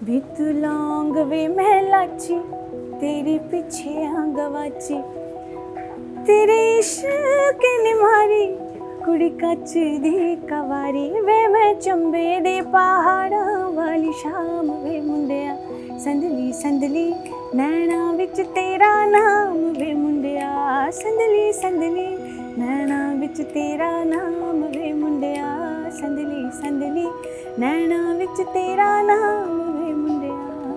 वे तू लौंग वे मैं लाची, तेरे पीछे आ गवाची, तेरे इश्क ने मारी कुड़ी कच दी कवारी। वे मैं चंबे दे पहाड़ां वाली शाम वे मुंडिया, संदली संदली नैना विच तेरा नाम वे मुंडिया, संदली संदली नैना विच तेरा नाम वे मुंडिया, संदली संदली नैना विच तेरा नाम वे मुंडिया।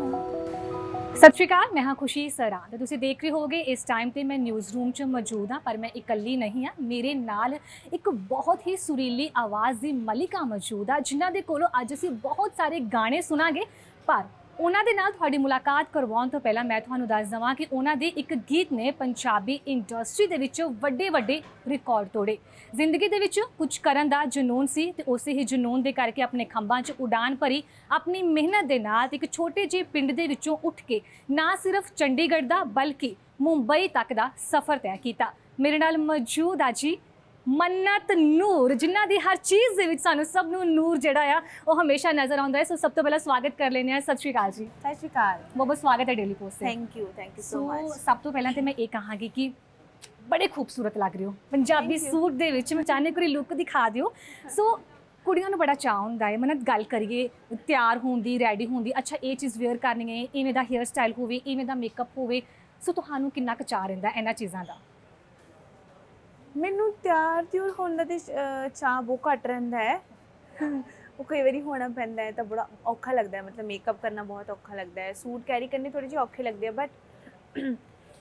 सत श्री अकाल, मैं हाँ खुशी सरा तो तुसीं देख रहे होगे इस टाइम ते मैं न्यूज़ रूम च मौजूद हाँ, पर मैं इकल्ली नहीं हाँ। मेरे नाल एक बहुत ही सुरीली आवाज़ की मलिका मौजूद आ, जिन्हां दे कोलों अज असीं बहुत सारे गाने सुनांगे। पर उन्हां दे नाल तुहाडी मुलाकात करवाउण तो पहलां मैं तुहानूं दस देवां कि उन्हां दे एक गीत ने पंजाबी इंडस्ट्री दे विच वड्डे वड्डे रिकॉर्ड तोड़े। जिंदगी दे विच कुछ करन दा जुनून सी ते उसे ही जुनून दे करके अपने खंभां च उड़ान भरी। अपनी मेहनत दे नाल एक छोटे ਜਿਹੇ पिंड दे विचों उठ के ना सिर्फ चंडीगढ़ दा बल्कि मुंबई तक दा सफ़र तय किया। मेरे नाल मौजूद आ जी मन्नत नूर, जिन्हां दी हर चीज़ दे विच सानूं सब नूं नूर जिहड़ा आ ओह हमेशा नज़र आउंदा है। सो सब तो पहला स्वागत कर लेने आ। सत श्री अकाल जी। सत श्री अकाल। बहुत बहुत स्वागत है डेली पोस्ट से। Thank you so much. सब तो पहला तो मैं ये कहांगी कि बड़े खूबसूरत लग रहे हो पंजाबी सूट दे विच। मैं चाहनी कोई लुक दिखा दिओ। सो कुड़ियां नूं बड़ा चाह हुंदा है, मन्नत गल करिए तैयार होण दी, रैडी होण दी, अच्छा ये चीज़ वेयर करनी है, इवें दा हेयर स्टाइल होवे, इवें दा मेकअप होवे। सो तुहानूं किन्ना क चाह रहिंदा इन्हां चीज़ां दा? मैनू तैयार त्यूर होने का तो चाह बहुत घट रहा है। वो कई बार होना पैंदा है तो बड़ा औखा लगता है, मतलब मेकअप करना बहुत औखा लगता है, सूट कैरी करने थोड़े जे औखे लगते हैं। बट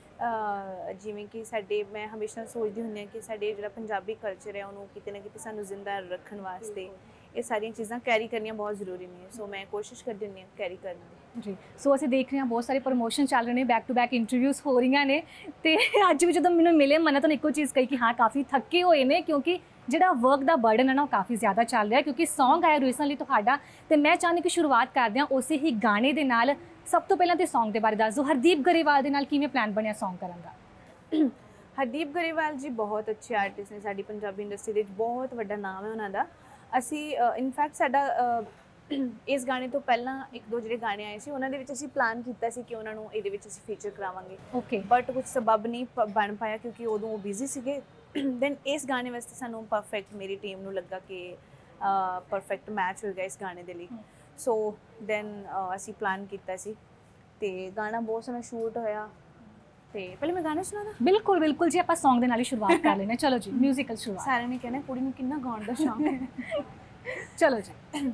जिमें कि साडे मैं हमेशा सोचती हूँ कि साडे जो पंजाबी कल्चर है उन्होंने किते ना किते सानू जिंदा रखने वास्ते ये सारिया चीज़ां कैरी करनिया बहुत जरूरी नहीं है। सो मैं कोशिश करती हूँ कैरी करने जी। सो असीं देख रहे हैं बहुत सारे प्रमोशन चल रहे हैं, बैक टू बैक इंटरव्यूज़ हो रही ने। तो अज भी जो मैंने मिले मन्नत ने एको चीज़ कही कि हाँ काफ़ी थके हुए ने, क्योंकि जिहड़ा वर्क का बर्डन है ना काफ़ी ज़्यादा चल रहा है। क्योंकि सॉन्ग आया रिसेंटली तुहाडा, तो मैं चाहनी कि शुरुआत करदे हां उस ही गाने दे नाल। सब तो पहलां तो सॉन्ग के बारे दस दो, हरदीप गरेवाल दे नाल किवें प्लान बनिया सॉन्ग करन दा? हरदीप गरेवाल जी बहुत अच्छे आर्टिस्ट ने, साडी पंजाबी इंडस्ट्री के बहुत वड्डा नाम है उन्होंने। असी इनफैक्ट साडा इस गाने तो पहला एक दो जो गाने आए थे उन्होंने असी प्लान किया कि उन्होंने ये फीचर करावांगे। ओके। बट कुछ सबब नहीं बन पाया क्योंकि उदों वो बिजी सीगे। दैन इस गाने वास्ते सानू परफेक्ट मेरी टीम नू लगा कि परफेक्ट मैच हो गया इस गाने के लिए। सो दैन असी प्लान किया ते गाना बहुत सोहना शूट होया। ते पहले मैं गाना सुना दा? बिल्कुल बिल्कुल जी, आपां सॉन्ग दे नाल ही शुरुआत कर लेने। चलो जी, म्यूजिकल शुरुआत। सारे ने कहना कुड़ी नू किन्ना गाउण दा शौक है। चलो जी।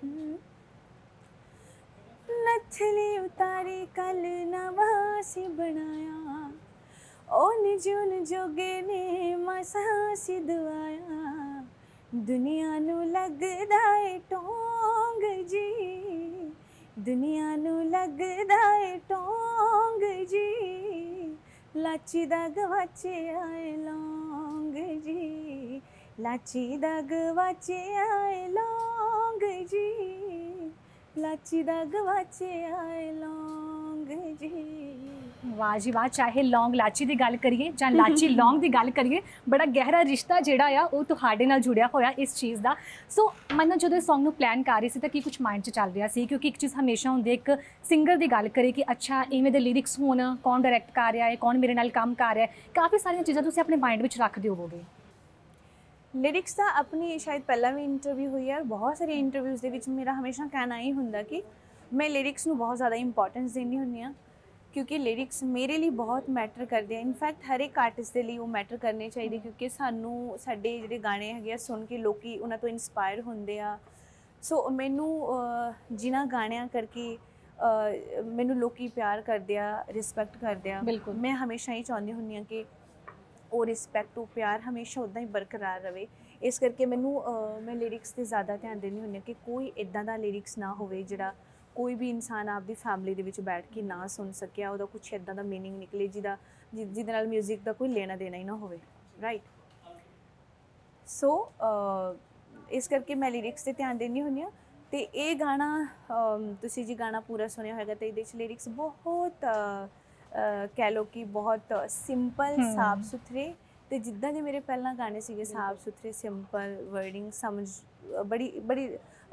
नथली उतारी कल नवासी बनाया, ओ निजुन जोगे ने मसासी दुआया, दुनिया नू लगदा है टोंग जी, दुनिया नू लगदा है टोंग जी, लाची दा गवाचे आए लौंग जी, लाची दा गवाचे आए लौंग जी, लाची दा गवाचे आए लौंग जी। वाह जी वाह, चाहे लौंग लाची की गल करिए जां लाची लौंग की गल करिए, बड़ा गहरा रिश्ता जिहड़ा आ वो तुहाडे नाल जुड़िया होया इस चीज़ का। सो मैं जो सॉन्ग प्लान कर रही थी तो कुछ माइंड च चल रहा सी, क्योंकि एक चीज़ हमेशा होंदी एक सिंगर की गल करे कि अच्छा इवें दे लिरिक्स होण, कौन डायरैक्ट कर रहा है, कौन मेरे नाल काम कर रहा है, काफ़ी सारिया चीज़ां तुसीं अपने माइंड में रखते होवोगे। लिरिक्स का अपनी शायद पहला भी इंटरव्यू हुई है और बहुत सारे इंटरव्यूज़ के विच मेरा हमेशा कहना ही होंदा कि मैं लिरिक्स नू बहुत ज़्यादा इंपॉर्टेंस देनी हुंदी हां, क्योंकि लिरिक्स मेरे लिए बहुत मैटर करते हैं। इनफैक्ट हर एक आर्टिस्ट के लिए वो मैटर करने चाहिए, क्योंकि सानू साडे जिहड़े गाने हैगे सुन के लोकी उन्हां तो इंस्पायर होंदे आ। सो मैनू जिन्हां गाणियां करके मैनू लोकी प्यार करदे आ, रिस्पैक्ट करदे आ। बिल्कुल। मैं हमेशा ही चाहुंदी हुंदी हां कि वो रिस्पैक्ट वो प्यार हमेशा उदा ही बरकरार रहे। इस करके मैनू मैं लिरिक्स से ज़्यादा ध्यान देनी हुंदी कि कोई इदां दा लिरिक्स ना होवे जिहड़ा कोई भी इंसान आपकी फैमिली दे विच बैठ के ना सुन सकिया, उहदा कुछ इदां दा मीनिंग निकले जिहदे नाल म्यूजिक का कोई लेना देना ही ना होवे। राइट। सो इस करके मैं लिरिक्स से ध्यान देनी हुंदी हां। ते ये गाना तुसीं जी गाना पूरा सुनिया होगा तो ये लिरिक्स बहुत कह लो कि बहुत सिंपल साफ सुथरे, तो जिद्दां दे मेरे पहला गाने सीगे साफ सुथरे सिंपल वर्डिंग समझ बड़ी बड़ी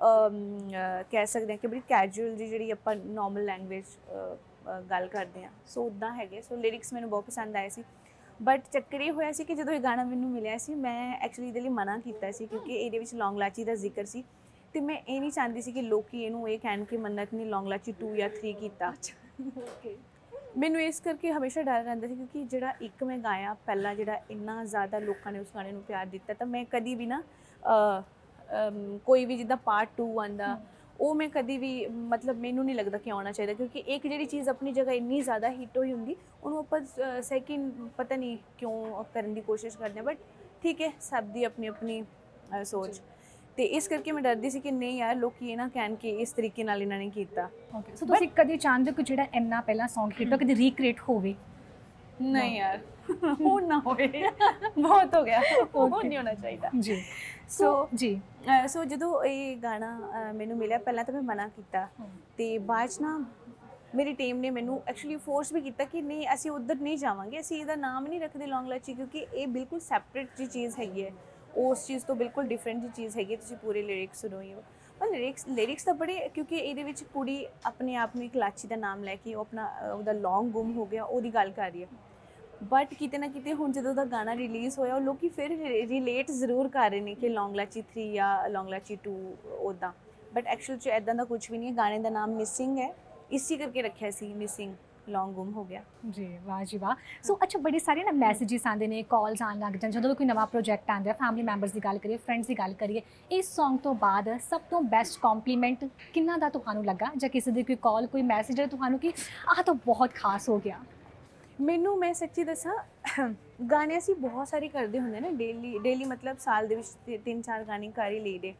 ਕਹਿ ਸਕਦੇ ਹਾਂ ਕਿ ਬੜੀ ਕੈਜੂਅਲ ਜੀ ਜਿਹੜੀ ਆਪਾਂ ਨਾਰਮਲ ਲੈਂਗੁਏਜ ਗੱਲ ਕਰਦੇ ਹਾਂ, ਸੋ ਉੱਦਾਂ ਹੈਗੇ। ਸੋ ਲਿਰਿਕਸ ਮੈਨੂੰ ਬਹੁਤ ਪਸੰਦ ਆਏ ਸੀ, ਬਟ ਚੱਕਰ ਇਹ ਹੋਇਆ ਸੀ ਕਿ ਜਦੋਂ ਇਹ ਗਾਣਾ ਮੈਨੂੰ ਮਿਲਿਆ ਸੀ, ਮੈਂ ਐਕਚੁਅਲੀ ਇਹਦੇ ਲਈ ਮਨਾ ਕੀਤਾ ਸੀ ਕਿਉਂਕਿ ਇਹਦੇ ਵਿੱਚ ਲੌਂਗ ਲਾਚੀ ਦਾ ਜ਼ਿਕਰ ਸੀ, ਅਤੇ ਮੈਂ ਇਹ ਨਹੀਂ ਚਾਹੁੰਦੀ ਸੀ ਕਿ ਲੋਕੀ ਇਹਨੂੰ ਇਹ ਕਹਿਣ ਕਿ ਮੰਨਤ ਨੇ ਲੌਂਗ ਲਾਚੀ 2 ਜਾਂ 3 ਕੀਤਾ। ਮੈਨੂੰ ਇਸ ਕਰਕੇ ਹਮੇਸ਼ਾ ਡਰ ਰਹਿੰਦਾ ਸੀ ਕਿਉਂਕਿ ਜਿਹੜਾ ਇੱਕ ਮੈਂ ਗਾਇਆ ਪਹਿਲਾਂ, ਜਿਹੜਾ ਇੰਨਾ ਜ਼ਿਆਦਾ ਲੋਕਾਂ ਨੇ ਉਸ ਗਾਣੇ ਨੂੰ ਪਿਆਰ ਦਿੱਤਾ, ਤਾਂ ਮੈਂ ਕਦੀ ਵੀ ਨਾ ਕੋਈ ਵੀ ਜਿੱਦਾਂ ਪਾਰਟ 2 ਆਉਂਦਾ, ਉਹ ਮੈਂ ਕਦੀ ਵੀ ਮਤਲਬ ਮੈਨੂੰ ਨਹੀਂ ਲੱਗਦਾ ਕਿ ਆਉਣਾ ਚਾਹੀਦਾ, ਕਿਉਂਕਿ ਇੱਕ ਜਿਹੜੀ ਚੀਜ਼ ਆਪਣੀ ਜਗ੍ਹਾ ਇੰਨੀ ਜ਼ਿਆਦਾ ਹਿੱਟ ਹੋਈ ਹੁੰਦੀ, ਉਹਨੂੰ ਆਪਾਂ ਸੈਕਿੰਡ ਪਤਾ ਨਹੀਂ ਕਿਉਂ ਕਰਨ ਦੀ ਕੋਸ਼ਿਸ਼ ਕਰਦੇ ਹਾਂ, ਬਟ ਠੀਕ ਹੈ, ਸਭ ਦੀ ਆਪਣੀ ਆਪਣੀ ਸੋਚ। ਤੇ ਇਸ ਕਰਕੇ ਮੈਂ ਡਰਦੀ ਸੀ ਕਿ ਨਹੀਂ ਯਾਰ ਲੋਕੀ ਇਹ ਨਾ ਕਹਿਣ ਕਿ ਇਸ ਤਰੀਕੇ ਨਾਲ ਇਹਨਾਂ ਨੇ ਕੀਤਾ। ਓਕੇ, ਸੋ ਤੁਸੀਂ ਕਦੀ ਚਾਹੁੰਦੇ ਹੋ ਕਿ ਜਿਹੜਾ ਇੰਨਾ ਪਹਿਲਾਂ ਸੌਂਗ ਹਿੱਟ ਹੋ ਕਦੀ ਰੀਕ੍ਰੀਏਟ ਹੋਵੇ? ਨਹੀਂ ਯਾਰ, ਹੁਣ ਨਾ ਹੋਵੇ, ਬਹੁਤ ਹੋ ਗਿਆ, ਉਹ ਨਹੀਂ ਹੋਣਾ ਚਾਹੀਦਾ ਜੀ। ਸੋ ਜਦੋਂ ਇਹ ਗਾਣਾ ਮੈਨੂੰ ਮਿਲਿਆ, ਪਹਿਲਾਂ ਤਾਂ ਮੈਂ ਮਨਾ ਕੀਤਾ, ਤੇ ਬਾਅਦ 'ਚ ਨਾ ਮੇਰੀ ਟੀਮ ਨੇ ਮੈਨੂੰ ਐਕਚੁਅਲੀ ਫੋਰਸ ਵੀ ਕੀਤਾ ਕਿ ਨਹੀਂ, ਅਸੀਂ ਉੱਧਰ ਨਹੀਂ ਜਾਵਾਂਗੇ, ਅਸੀਂ ਇਹਦਾ ਨਾਮ ਨਹੀਂ ਰੱਖਦੇ ਲੌਂਗ ਲਾਚੀ, ਕਿਉਂਕਿ ਇਹ ਬਿਲਕੁਲ ਸੈਪਰੇਟ ਜੀ ਚੀਜ਼ ਹੈਗੀ ਹੈ, ਉਸ ਚੀਜ਼ ਤੋਂ ਬਿਲਕੁਲ ਡਿਫਰੈਂਟ ਜੀ ਚੀਜ਼ ਹੈਗੀ। ਤੁਸੀਂ ਪੂਰੇ ਲਿਰਿਕਸ ਸੁਣੋ ਹੀ ਹੋ, ਪਰ ਲਿਰਿਕਸ ਤਾਂ ਬੜੇ, ਕਿਉਂਕਿ ਇਹਦੇ ਵਿੱਚ ਕੁੜੀ ਆਪਣੇ ਆਪ ਨੂੰ ਇੱਕ ਲਾਚੀ ਦਾ ਨਾਮ ਲੈ ਕੇ ਉਹ ਆਪਣਾ ਉਹਦਾ ਲੌਂਗ ਗੁੰਮ ਹੋ ਗਿਆ ਉਹਦੀ ਗੱਲ ਕਰ ਰਹੀ ਹੈ, ਬਟ ਕਿਤੇ ਨਾ ਕਿਤੇ ਹੁਣ ਜਦੋਂ ਦਾ ਗਾਣਾ ਰਿਲੀਜ਼ ਹੋਇਆ, ਉਹ ਲੋਕੀ ਫਿਰ ਰਿਲੇਟ ਜ਼ਰੂਰ ਕਰ ਰਹੇ ਨੇ ਕਿ ਲੌਂਗ ਲਾਚੀ 3 ਜਾਂ ਲੌਂਗ ਲਾਚੀ 2 ਉੱਦਾਂ, ਬਟ ਐਕਚੁਅਲ 'ਚ ਇੱਦਾਂ ਦਾ ਕੁਝ ਵੀ ਨਹੀਂ ਹੈ। ਗਾਣੇ ਦਾ ਨਾਮ ਮਿਸਿੰਗ ਹੈ, ਇਸੇ ਕਰਕੇ ਰੱਖਿਆ ਸੀ, ਮਿਸਿੰਗ ਲੌਂਗ ਗੁੰਮ ਹੋ ਗਿਆ ਜੀ। ਵਾਹ ਜੀ ਵਾਹ। ਸੋ ਅੱਛਾ, ਬੜੇ ਸਾਰੇ ਨਾ ਮੈਸੇजेस ਆਉਂਦੇ ਨੇ, ਕਾਲਸ ਆਉਣ ਲੱਗ ਜਾਂਦੇ ਜਦੋਂ ਵੀ ਕੋਈ ਨਵਾਂ ਪ੍ਰੋਜੈਕਟ ਆਉਂਦਾ, ਫੈਮਿਲੀ ਮੈਂਬਰਸ ਦੀ ਗੱਲ ਕਰੀਏ, ਫਰੈਂਡਸ ਦੀ ਗੱਲ ਕਰੀਏ, ਇਸ ਸੌਂਗ ਤੋਂ ਬਾਅਦ ਸਭ ਤੋਂ ਬੈਸਟ ਕੰਪਲੀਮੈਂਟ ਕਿੰਨਾ ਦਾ ਤੁਹਾਨੂੰ ਲੱਗਾ, ਜਾਂ ਕਿਸੇ ਦੀ ਕੋਈ ਕਾਲ, ਕੋਈ ਮੈਸੇਜ ਹੈ ਤੁਹਾਨੂੰ ਕਿ ਆਹ ਤਾਂ ਬਹੁਤ ਖਾਸ ਹੋ ਗਿਆ? ਮੈਨੂੰ, ਮੈਂ ਸੱਚੀ ਦੱਸਾਂ, ਗਾਣੇ ਅਸੀਂ ਬਹੁਤ ਸਾਰੇ ਕਰਦੇ ਹੁੰਦੇ ਨਾ, ਡੇਲੀ ਮਤਲਬ ਸਾਲ ਦੇ ਵਿੱਚ 3-4 ਗਾਣੇ ਕਰ ਹੀ ਲਈਦੇ,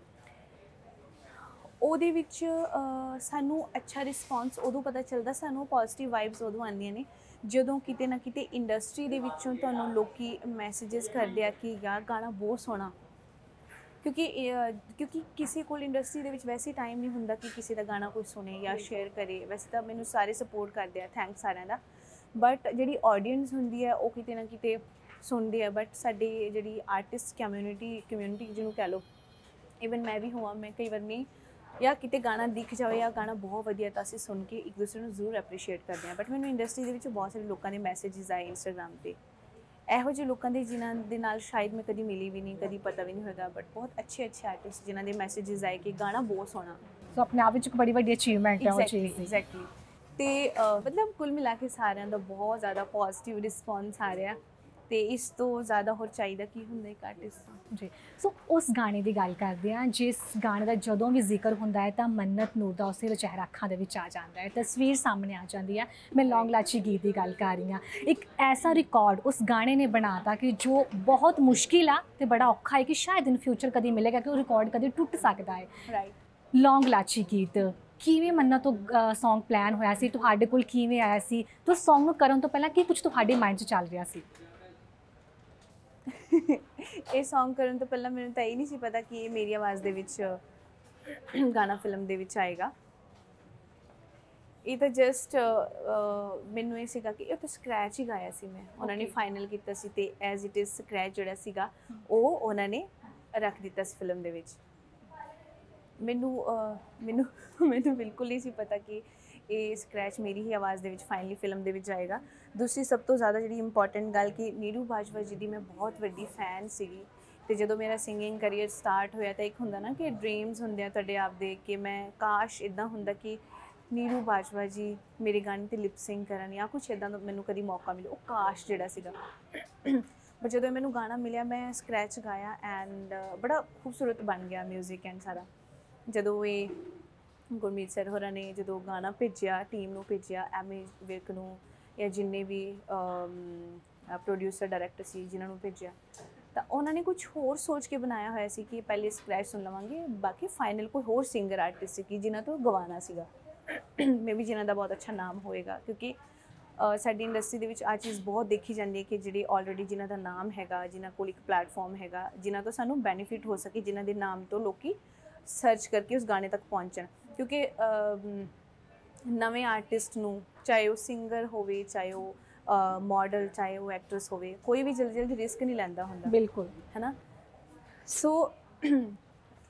ਉਹਦੇ ਵਿੱਚ ਸਾਨੂੰ ਅੱਛਾ ਰਿਸਪੌਂਸ ਉਦੋਂ ਪਤਾ ਚੱਲਦਾ, ਸਾਨੂੰ ਪੋਜ਼ਿਟਿਵ ਵਾਈਬਸ ਉਦੋਂ ਆਉਂਦੀਆਂ ਨੇ ਜਦੋਂ ਕਿਤੇ ਨਾ ਕਿਤੇ ਇੰਡਸਟਰੀ ਦੇ ਵਿੱਚੋਂ ਤੁਹਾਨੂੰ ਲੋਕੀ ਮੈਸੇजेस ਕਰਦੇ ਆ ਕਿ ਯਾਰ ਗਾਣਾ ਬਹੁਤ ਸੋਹਣਾ, ਕਿਉਂਕਿ ਕਿਸੇ ਕੋਲ ਇੰਡਸਟਰੀ ਦੇ ਵਿੱਚ ਵੈਸੇ ਟਾਈਮ ਨਹੀਂ ਹੁੰਦਾ ਕਿ ਕਿਸੇ ਦਾ ਗਾਣਾ ਕੋਈ ਸੁਣੇ ਜਾਂ ਸ਼ੇਅਰ ਕਰੇ। ਵੈਸੇ ਤਾਂ ਮੈਨੂੰ ਸਾਰੇ ਸਪੋਰਟ ਕਰਦੇ ਆ, ਥੈਂਕਸ ਸਾਰਿਆਂ ਦਾ, ਬਟ ਜਿਹੜੀ ਆਡੀਅנס ਹੁੰਦੀ ਹੈ ਉਹ ਕਿਤੇ ਨਾ ਕਿਤੇ ਸੁਣਦੀ ਹੈ, ਬਟ ਸਾਡੀ ਜਿਹੜੀ ਆਰਟਿਸਟ ਕਮਿਊਨਿਟੀ ਜਿਹਨੂੰ ਕਹਿ ਲਓ, ਈਵਨ ਮੈਂ ਵੀ ਹੋਵਾਂ, ਮੈਂ ਕਈ ਵਾਰ ਨਹੀਂ ਜਾਂ ਕਿਤੇ ਗਾਣਾ ਦਿਖ ਜਾਵੇ ਜਾਂ ਗਾਣਾ ਬਹੁਤ ਵਧੀਆ, ਤਾਂ ਅਸੀਂ ਸੁਣ ਕੇ ਇੱਕ ਦੂਸਰੇ ਨੂੰ ਜ਼ਰੂਰ ਐਪਰੀਸ਼ੀਏਟ ਕਰਦੇ ਹਾਂ। ਬਟ ਮੈਨੂੰ ਇੰਡਸਟਰੀ ਦੇ ਵਿੱਚ ਬਹੁਤ ਸਾਰੇ ਲੋਕਾਂ ਦੇ ਮੈਸੇजेस ਆਏ ਇੰਸਟਾਗ੍ਰਾਮ 'ਤੇ, ਇਹੋ ਜਿਹੇ ਲੋਕਾਂ ਦੇ ਜਿਨ੍ਹਾਂ ਦੇ ਨਾਲ ਸ਼ਾਇਦ ਮੈਂ ਕਦੀ ਮਿਲੀ ਵੀ ਨਹੀਂ, ਕਦੀ ਪਤਾ ਵੀ ਨਹੀਂ ਹੋਏਗਾ, ਬਟ ਬਹੁਤ ਅੱਛੇ ਆਰਟਿਸਟ ਜਿਨ੍ਹਾਂ ਦੇ ਮੈਸੇजेस ਆਏ ਕਿ ਗਾਣਾ ਬਹੁਤ ਸੋਹਣਾ। ਸੋ ਆਪਣੇ ਆਪ ਵਿੱਚ ਇੱਕ ਬੜੀ ਵੱਡੀ ਅਚੀਵਮੈਂਟ ਹੈ ਉਹ ਚੀਜ਼ ਦੀ। ਐਗਜ਼ੈਕਟਲੀ। ਤੇ ਮਤਲਬ ਕੁੱਲ ਮਿਲਾ ਕੇ ਸਾਰਿਆਂ ਦਾ ਬਹੁਤ ਜ਼ਿਆਦਾ ਪੋਜ਼ਿਟਿਵ ਰਿਸਪੌਂਸ ਆ ਰਿਹਾ, ਤੇ ਇਸ ਤੋਂ ਜ਼ਿਆਦਾ ਹੋਰ ਚਾਹੀਦਾ ਕੀ ਹੁੰਦਾ ਇੱਕ ਆਰਟਿਸਟ ਦਾ। ਜੀ। ਸੋ ਉਸ ਗਾਣੇ ਦੀ ਗੱਲ ਕਰਦੇ ਹਾਂ, ਜਿਸ ਗਾਣੇ ਦਾ ਜਦੋਂ ਵੀ ਜ਼ਿਕਰ ਹੁੰਦਾ ਹੈ ਤਾਂ ਮੰਨਤ ਨੂਰ ਦਾ ਉਸੇ ਚਿਹਰਾ ਅੱਖਾਂ ਦੇ ਵਿੱਚ ਆ ਜਾਂਦਾ ਹੈ, ਤਸਵੀਰ ਸਾਹਮਣੇ ਆ ਜਾਂਦੀ ਹੈ। ਮੈਂ ਲੌਂਗ ਲਾਚੀ ਗੀਤ ਦੀ ਗੱਲ ਕਰ ਰਹੀ ਹਾਂ। ਇੱਕ ਐਸਾ ਰਿਕਾਰਡ ਉਸ ਗਾਣੇ ਨੇ ਬਣਾਤਾ ਕਿ ਜੋ ਬਹੁਤ ਮੁਸ਼ਕਿਲ ਆ ਤੇ ਬੜਾ ਔਖਾ ਹੈ ਕਿ ਸ਼ਾਇਦ ਇਨ ਫਿਊਚਰ ਕਦੀ ਮਿਲੇਗਾ ਕਿ ਉਹ ਰਿਕਾਰਡ ਕਦੇ ਟੁੱਟ ਸਕਦਾ ਹੈ। ਰਾਈਟ। ਲੌਂਗ ਲਾਚੀ ਗੀਤ ਕਿਵੇਂ ਮੰਨਤ ਤੋਂ ਸੌਂਗ ਪਲਾਨ ਹੋਇਆ ਸੀ, ਤੁਹਾਡੇ ਕੋਲ ਕਿਵੇਂ ਆਇਆ ਸੀ, ਤੇ ਸੌਂਗ ਨੂੰ ਕਰਨ ਤੋਂ ਪਹਿਲਾਂ ਕੀ ਕੁਝ ਤੁਹਾਡੇ ਮਾਈਂਡ 'ਚ ਚੱਲ ਰਿਹਾ ਸੀ? ਇਹ ਸੌਂਗ ਕਰਨ ਤੋਂ ਪਹਿਲਾਂ ਮੈਨੂੰ ਤਾਂ ਇਹ ਨਹੀਂ ਸੀ ਪਤਾ ਕਿ ਇਹ ਮੇਰੀ ਆਵਾਜ਼ ਦੇ ਵਿੱਚ ਗਾਣਾ ਫਿਲਮ ਦੇ ਵਿੱਚ ਆਏਗਾ। ਇਹ ਤਾਂ ਜਸਟ ਮੈਨੂੰ ਇਹ ਸੀਗਾ ਕਿ ਇਹ ਤਾਂ ਸਕ੍ਰੈਚ ਹੀ ਗਾਇਆ ਸੀ ਮੈਂ, ਉਹਨਾਂ ਨੇ ਫਾਈਨਲ ਕੀਤਾ ਸੀ, ਤੇ ਐਜ਼ ਇਟ ਇਜ਼ ਸਕ੍ਰੈਚ ਜਿਹੜਾ ਸੀਗਾ ਉਹ ਉਹਨਾਂ ਨੇ ਰੱਖ ਦਿੱਤਾ ਸੀ ਫਿਲਮ ਦੇ ਵਿੱਚ। ਮੈਨੂੰ ਬਿਲਕੁਲ ਨਹੀਂ ਸੀ ਪਤਾ ਕਿ ਇਹ ਸਕ੍ਰੈਚ ਮੇਰੀ ਹੀ ਆਵਾਜ਼ ਦੇ ਵਿੱਚ ਫਾਈਨਲੀ ਫਿਲਮ ਦੇ ਵਿੱਚ ਆਏਗਾ। ਦੂਸਰੀ ਸਭ ਤੋਂ ਜ਼ਿਆਦਾ ਜਿਹੜੀ ਇੰਪੋਰਟੈਂਟ ਗੱਲ ਕਿ ਨੀਰੂ ਬਾਜਵਾ ਜੀ ਦੀ ਮੈਂ ਬਹੁਤ ਵੱਡੀ ਫੈਨ ਸੀਗੀ, ਅਤੇ ਜਦੋਂ ਮੇਰਾ ਸਿੰਗਿੰਗ ਕਰੀਅਰ ਸਟਾਰਟ ਹੋਇਆ ਤਾਂ ਇੱਕ ਹੁੰਦਾ ਨਾ ਕਿ ਡ੍ਰੀਮਸ ਹੁੰਦੇ ਆ ਤੁਹਾਡੇ ਆਪ ਦੇ, ਕਿ ਮੈਂ ਕਾਸ਼ ਇੱਦਾਂ ਹੁੰਦਾ ਕਿ ਨੀਰੂ ਬਾਜਵਾ ਜੀ ਮੇਰੇ ਗਾਣੇ 'ਤੇ ਲਿਪ ਸਿੰਗ ਕਰਨ ਜਾਂ ਕੁਛ ਇੱਦਾਂ ਦਾ ਮੈਨੂੰ ਕਦੀ ਮੌਕਾ ਮਿਲੇ, ਉਹ ਕਾਸ਼ ਜਿਹੜਾ ਸੀਗਾ। ਪਰ ਜਦੋਂ ਮੈਨੂੰ ਗਾਣਾ ਮਿਲਿਆ ਮੈਂ ਸਕ੍ਰੈਚ ਗਾਇਆ ਐਂਡ ਬੜਾ ਖੂਬਸੂਰਤ ਬਣ ਗਿਆ ਮਿਊਜ਼ਿਕ ਐਂਡ ਸਾਰਾ। ਜਦੋਂ ਇਹ ਗੁਰਮੀਤ ਸਰ ਹੋਰਾਂ ਨੇ ਜਦੋਂ ਗਾਣਾ ਭੇਜਿਆ, ਟੀਮ ਨੂੰ ਭੇਜਿਆ, ਐਮੀ ਵਿਰਕ ਨੂੰ ਜਾਂ ਜਿੰਨੇ ਵੀ ਪ੍ਰੋਡਿਊਸਰ ਡਾਇਰੈਕਟਰ ਸੀ ਜਿਨ੍ਹਾਂ ਨੂੰ ਭੇਜਿਆ, ਤਾਂ ਉਹਨਾਂ ਨੇ ਕੁਝ ਹੋਰ ਸੋਚ ਕੇ ਬਣਾਇਆ ਹੋਇਆ ਸੀ ਕਿ ਪਹਿਲੇ ਸਕ੍ਰੈਚ ਸੁਣ ਲਵਾਂਗੇ, ਬਾਕੀ ਫਾਈਨਲ ਕੋਈ ਹੋਰ ਸਿੰਗਰ ਆਰਟਿਸਟ ਸੀ ਕਿ ਜਿਨ੍ਹਾਂ ਤੋਂ ਗਵਾਣਾ ਸੀਗਾ, ਮੇ ਵੀ ਜਿਨ੍ਹਾਂ ਦਾ ਬਹੁਤ ਅੱਛਾ ਨਾਮ ਹੋਏਗਾ। ਕਿਉਂਕਿ ਸਾਡੀ ਇੰਡਸਟਰੀ ਦੇ ਵਿੱਚ ਆ ਚੀਜ਼ ਬਹੁਤ ਦੇਖੀ ਜਾਂਦੀ ਹੈ ਕਿ ਜਿਹੜੇ ਆਲਰੇਡੀ ਜਿਨ੍ਹਾਂ ਦਾ ਨਾਮ ਹੈਗਾ, ਜਿਨ੍ਹਾਂ ਕੋਲ ਇੱਕ ਪਲੇਟਫਾਰਮ ਹੈਗਾ, ਜਿਨ੍ਹਾਂ ਤੋਂ ਸਾਨੂੰ ਬੈਨੀਫਿਟ ਹੋ ਸਕੇ, ਜਿਨ੍ਹਾਂ ਦੇ ਨਾਮ ਤੋਂ ਲੋਕੀ ਸਰਚ ਕਰਕੇ ਉਸ ਗਾਣੇ ਤੱਕ ਪਹੁੰਚਣ। ਕਿਉਂਕਿ ਨਵੇਂ ਆਰਟਿਸਟ ਨੂੰ, ਚਾਹੇ ਉਹ ਸਿੰਗਰ ਹੋਵੇ, ਚਾਹੇ ਉਹ ਮਾਡਲ, ਚਾਹੇ ਉਹ ਐਕਟਰਸ ਹੋਵੇ, ਕੋਈ ਵੀ ਜਲਦੀ ਰਿਸਕ ਨਹੀਂ ਲੈਂਦਾ ਹੁੰਦਾ। ਬਿਲਕੁਲ, ਹੈ ਨਾ। ਸੋ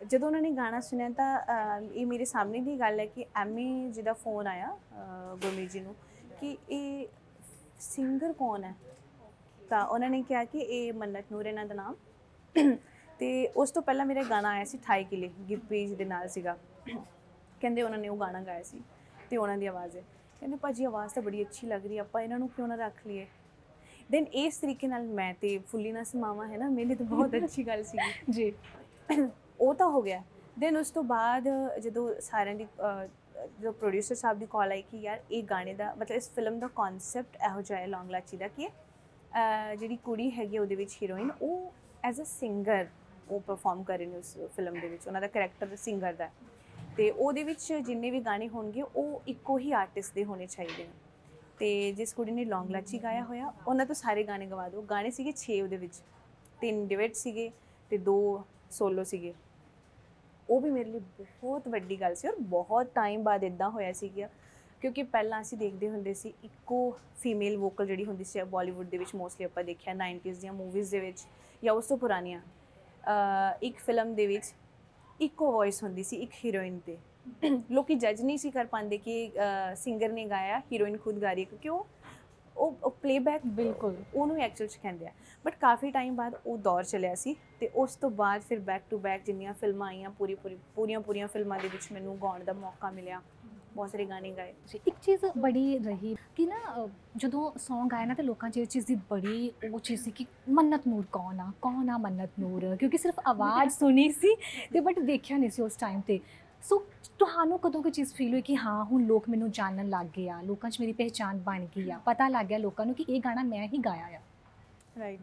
ਜਦੋਂ ਉਹਨਾਂ ਨੇ ਗਾਣਾ ਸੁਣਿਆ ਤਾਂ ਇਹ ਮੇਰੇ ਸਾਹਮਣੇ ਦੀ ਗੱਲ ਹੈ ਕਿ ਐਮੀ ਜੀ ਦਾ ਫੋਨ ਆਇਆ ਗੁਰਮੀਤ ਜੀ ਨੂੰ ਕਿ ਇਹ ਸਿੰਗਰ ਕੌਣ ਹੈ। ਤਾਂ ਉਹਨਾਂ ਨੇ ਕਿਹਾ ਕਿ ਇਹ ਮੰਨਤ ਨੂਰ ਇਹਨਾਂ ਦਾ ਨਾਮ। ਤੇ ਉਸ ਤੋਂ ਪਹਿਲਾਂ ਮੇਰਾ ਗਾਣਾ ਆਇਆ ਸੀ 28 ਕਿਲੇ ਗਿੱਪੀ ਜੀ ਦੇ ਨਾਲ ਸੀਗਾ। ਕਹਿੰਦੇ ਉਹਨਾਂ ਨੇ ਉਹ ਗਾਣਾ ਗਾਇਆ ਸੀ ਤੇ ਉਹਨਾਂ ਦੀ ਆਵਾਜ਼ ਹੈ। ਕਹਿੰਦੇ ਭਾਜੀ ਆਵਾਜ਼ ਤਾਂ ਬੜੀ ਅੱਛੀ ਲੱਗ ਰਹੀ ਹੈ, ਆਪਾਂ ਇਹਨਾਂ ਨੂੰ ਕਿਉਂ ਨਾ ਰੱਖ ਲਈਏ। ਦੈਨ ਇਸ ਤਰੀਕੇ ਨਾਲ ਮੈਂ ਤੇ ਫੁੱਲੀ ਨਾ ਸਮਾਵਾਂ ਹੈ ਨਾ, ਮੇਰੇ ਤਾਂ ਬਹੁਤ ਅੱਛੀ ਗੱਲ ਸੀਗੀ ਜੀ। ਉਹ ਤਾਂ ਹੋ ਗਿਆ। ਦੈਨ ਉਸ ਤੋਂ ਬਾਅਦ ਜਦੋਂ ਸਾਰਿਆਂ ਦੀ ਜਦੋਂ ਪ੍ਰੋਡਿਊਸਰ ਸਾਹਿਬ ਦੀ ਕਾਲ ਆਈ ਕਿ ਯਾਰ ਇਹ ਗਾਣੇ ਦਾ ਮਤਲਬ ਇਸ ਫਿਲਮ ਦਾ ਕਨਸੈਪਟ ਇਹੋ ਜਿਹਾ ਹੈ ਲੌਂਗ ਲਾਚੀ ਦਾ ਕਿ ਜਿਹੜੀ ਕੁੜੀ ਹੈਗੀ ਉਹਦੇ ਵਿੱਚ ਹੀਰੋਇਨ ਉਹ ਐਜ਼ ਅ ਸਿੰਗਰ ਉਹ ਪਰਫਾਰਮ ਕਰ ਰਹੇ ਨੇ ਉਸ ਫਿਲਮ ਦੇ ਵਿੱਚ। ਉਹਨਾਂ ਦਾ ਕਰੈਕਟਰ ਸਿੰਗਰ ਦਾ ਤੇ ਉਹਦੇ ਵਿੱਚ ਜਿੰਨੇ ਵੀ ਗਾਣੇ ਹੋਣਗੇ ਉਹ ਇੱਕੋ ਹੀ ਆਰਟਿਸਟ ਦੇ ਹੋਣੇ ਚਾਹੀਦੇ ਨੇ। ਤੇ ਜਿਸ ਕੁੜੀ ਨੇ ਲੌਂਗ ਲਾਚੀ ਗਾਇਆ ਹੋਇਆ ਉਹਨਾਂ ਤੋਂ ਸਾਰੇ ਗਾਣੇ ਗਵਾ ਦਿਓ। ਗਾਣੇ ਸੀਗੇ 6 ਉਹਦੇ ਵਿੱਚ, 3 ਡਿਵੇਟ ਸੀਗੇ ਤੇ 2 ਸੋਲੋ ਸੀਗੇ। ਉਹ ਵੀ ਮੇਰੇ ਲਈ ਬਹੁਤ ਵੱਡੀ ਗੱਲ ਸੀ ਔਰ ਬਹੁਤ ਟਾਈਮ ਬਾਅਦ ਇੱਦਾਂ ਹੋਇਆ ਸੀਗਾ ਕਿਉਂਕਿ ਪਹਿਲਾਂ ਅਸੀਂ ਦੇਖਦੇ ਹੁੰਦੇ ਸੀ ਇੱਕੋ ਫੀਮੇਲ ਵੋਕਲ ਜਿਹੜੀ ਹੁੰਦੀ ਸੀ ਬਾਲੀਵੁੱਡ ਦੇ ਵਿੱਚ ਮੋਸਟਲੀ ਆਪਾਂ ਦੇਖਿਆ 90s ਦੀਆਂ ਮੂਵੀਜ਼ ਦੇ ਵਿੱਚ ਜਾਂ ਉਸ ਤੋਂ ਪੁਰਾਣੀਆਂ ਇੱਕ ਫਿਲਮ ਦੇ ਵਿੱਚ ਇੱਕੋ ਵੌਇਸ ਹੁੰਦੀ ਸੀ ਇੱਕ ਹੀਰੋਇਨ ਤੇ। ਲੋਕੀ ਜੱਜ ਨਹੀਂ ਸੀ ਕਰ ਪਾਉਂਦੇ ਕਿ ਸਿੰਗਰ ਨੇ ਗਾਇਆ ਹੀਰੋਇਨ ਖੁਦ ਗਾ ਰਹੀ ਹੈ ਕਿਉਂਕਿ ਉਹ ਪਲੇਬੈਕ ਬਿਲਕੁਲ ਉਹਨੂੰ ਐਕਚੁਅਲ 'ਚ ਕਹਿੰਦੇ ਆ। ਬਟ ਕਾਫੀ ਟਾਈਮ ਬਾਅਦ ਉਹ ਦੌਰ ਚੱਲਿਆ ਸੀ ਤੇ ਉਸ ਤੋਂ ਬਾਅਦ ਫਿਰ ਬੈਕ ਟੂ ਬੈਕ ਜਿੰਨੀਆਂ ਫਿਲਮਾਂ ਆਈਆਂ ਪੂਰੀਆਂ ਫਿਲਮਾਂ ਦੇ ਵਿੱਚ ਮੈਨੂੰ ਗਾਉਣ ਦਾ ਮੌਕਾ ਮਿਲਿਆ। ਬਹੁਤ ਸਾਰੇ ਗਾਣੇ ਗਾਏ। ਇੱਕ ਚੀਜ਼ ਬੜੀ ਰਹੀ ਕਿ ਨਾ ਜਦੋਂ ਸੌਂਗ ਆਇਆ ਨਾ ਤੇ ਲੋਕਾਂ 'ਚ ਇਹ ਚੀਜ਼ ਦੀ ਬੜੀ ਉਹ ਚੀਜ਼ ਸੀ ਕਿ ਮੰਨਤ ਨੂਰ ਕੌਣ ਆ ਮੰਨਤ ਨੂਰ, ਕਿਉਂਕਿ ਸਿਰਫ ਆਵਾਜ਼ ਸੁਣੀ ਸੀ ਤੇ ਬਟ ਦੇਖਿਆ ਨਹੀਂ ਸੀ ਉਸ ਟਾਈਮ ਤੇ। ਸੋ ਤੁਹਾਨੂੰ ਕਦੋਂ ਕੋਈ ਚੀਜ਼ ਫੀਲ ਹੋਈ ਕਿ ਹਾਂ ਹੁਣ ਲੋਕ ਮੈਨੂੰ ਜਾਣਨ ਲੱਗ ਗਏ ਆ, ਲੋਕਾਂ 'ਚ ਮੇਰੀ ਪਹਿਚਾਣ ਬਣ ਗਈ ਆ, ਪਤਾ ਲੱਗ ਗਿਆ ਲੋਕਾਂ ਨੂੰ ਕਿ ਇਹ ਗਾਣਾ ਮੈਂ ਹੀ ਗਾਇਆ ਆ। ਰਾਈਟ।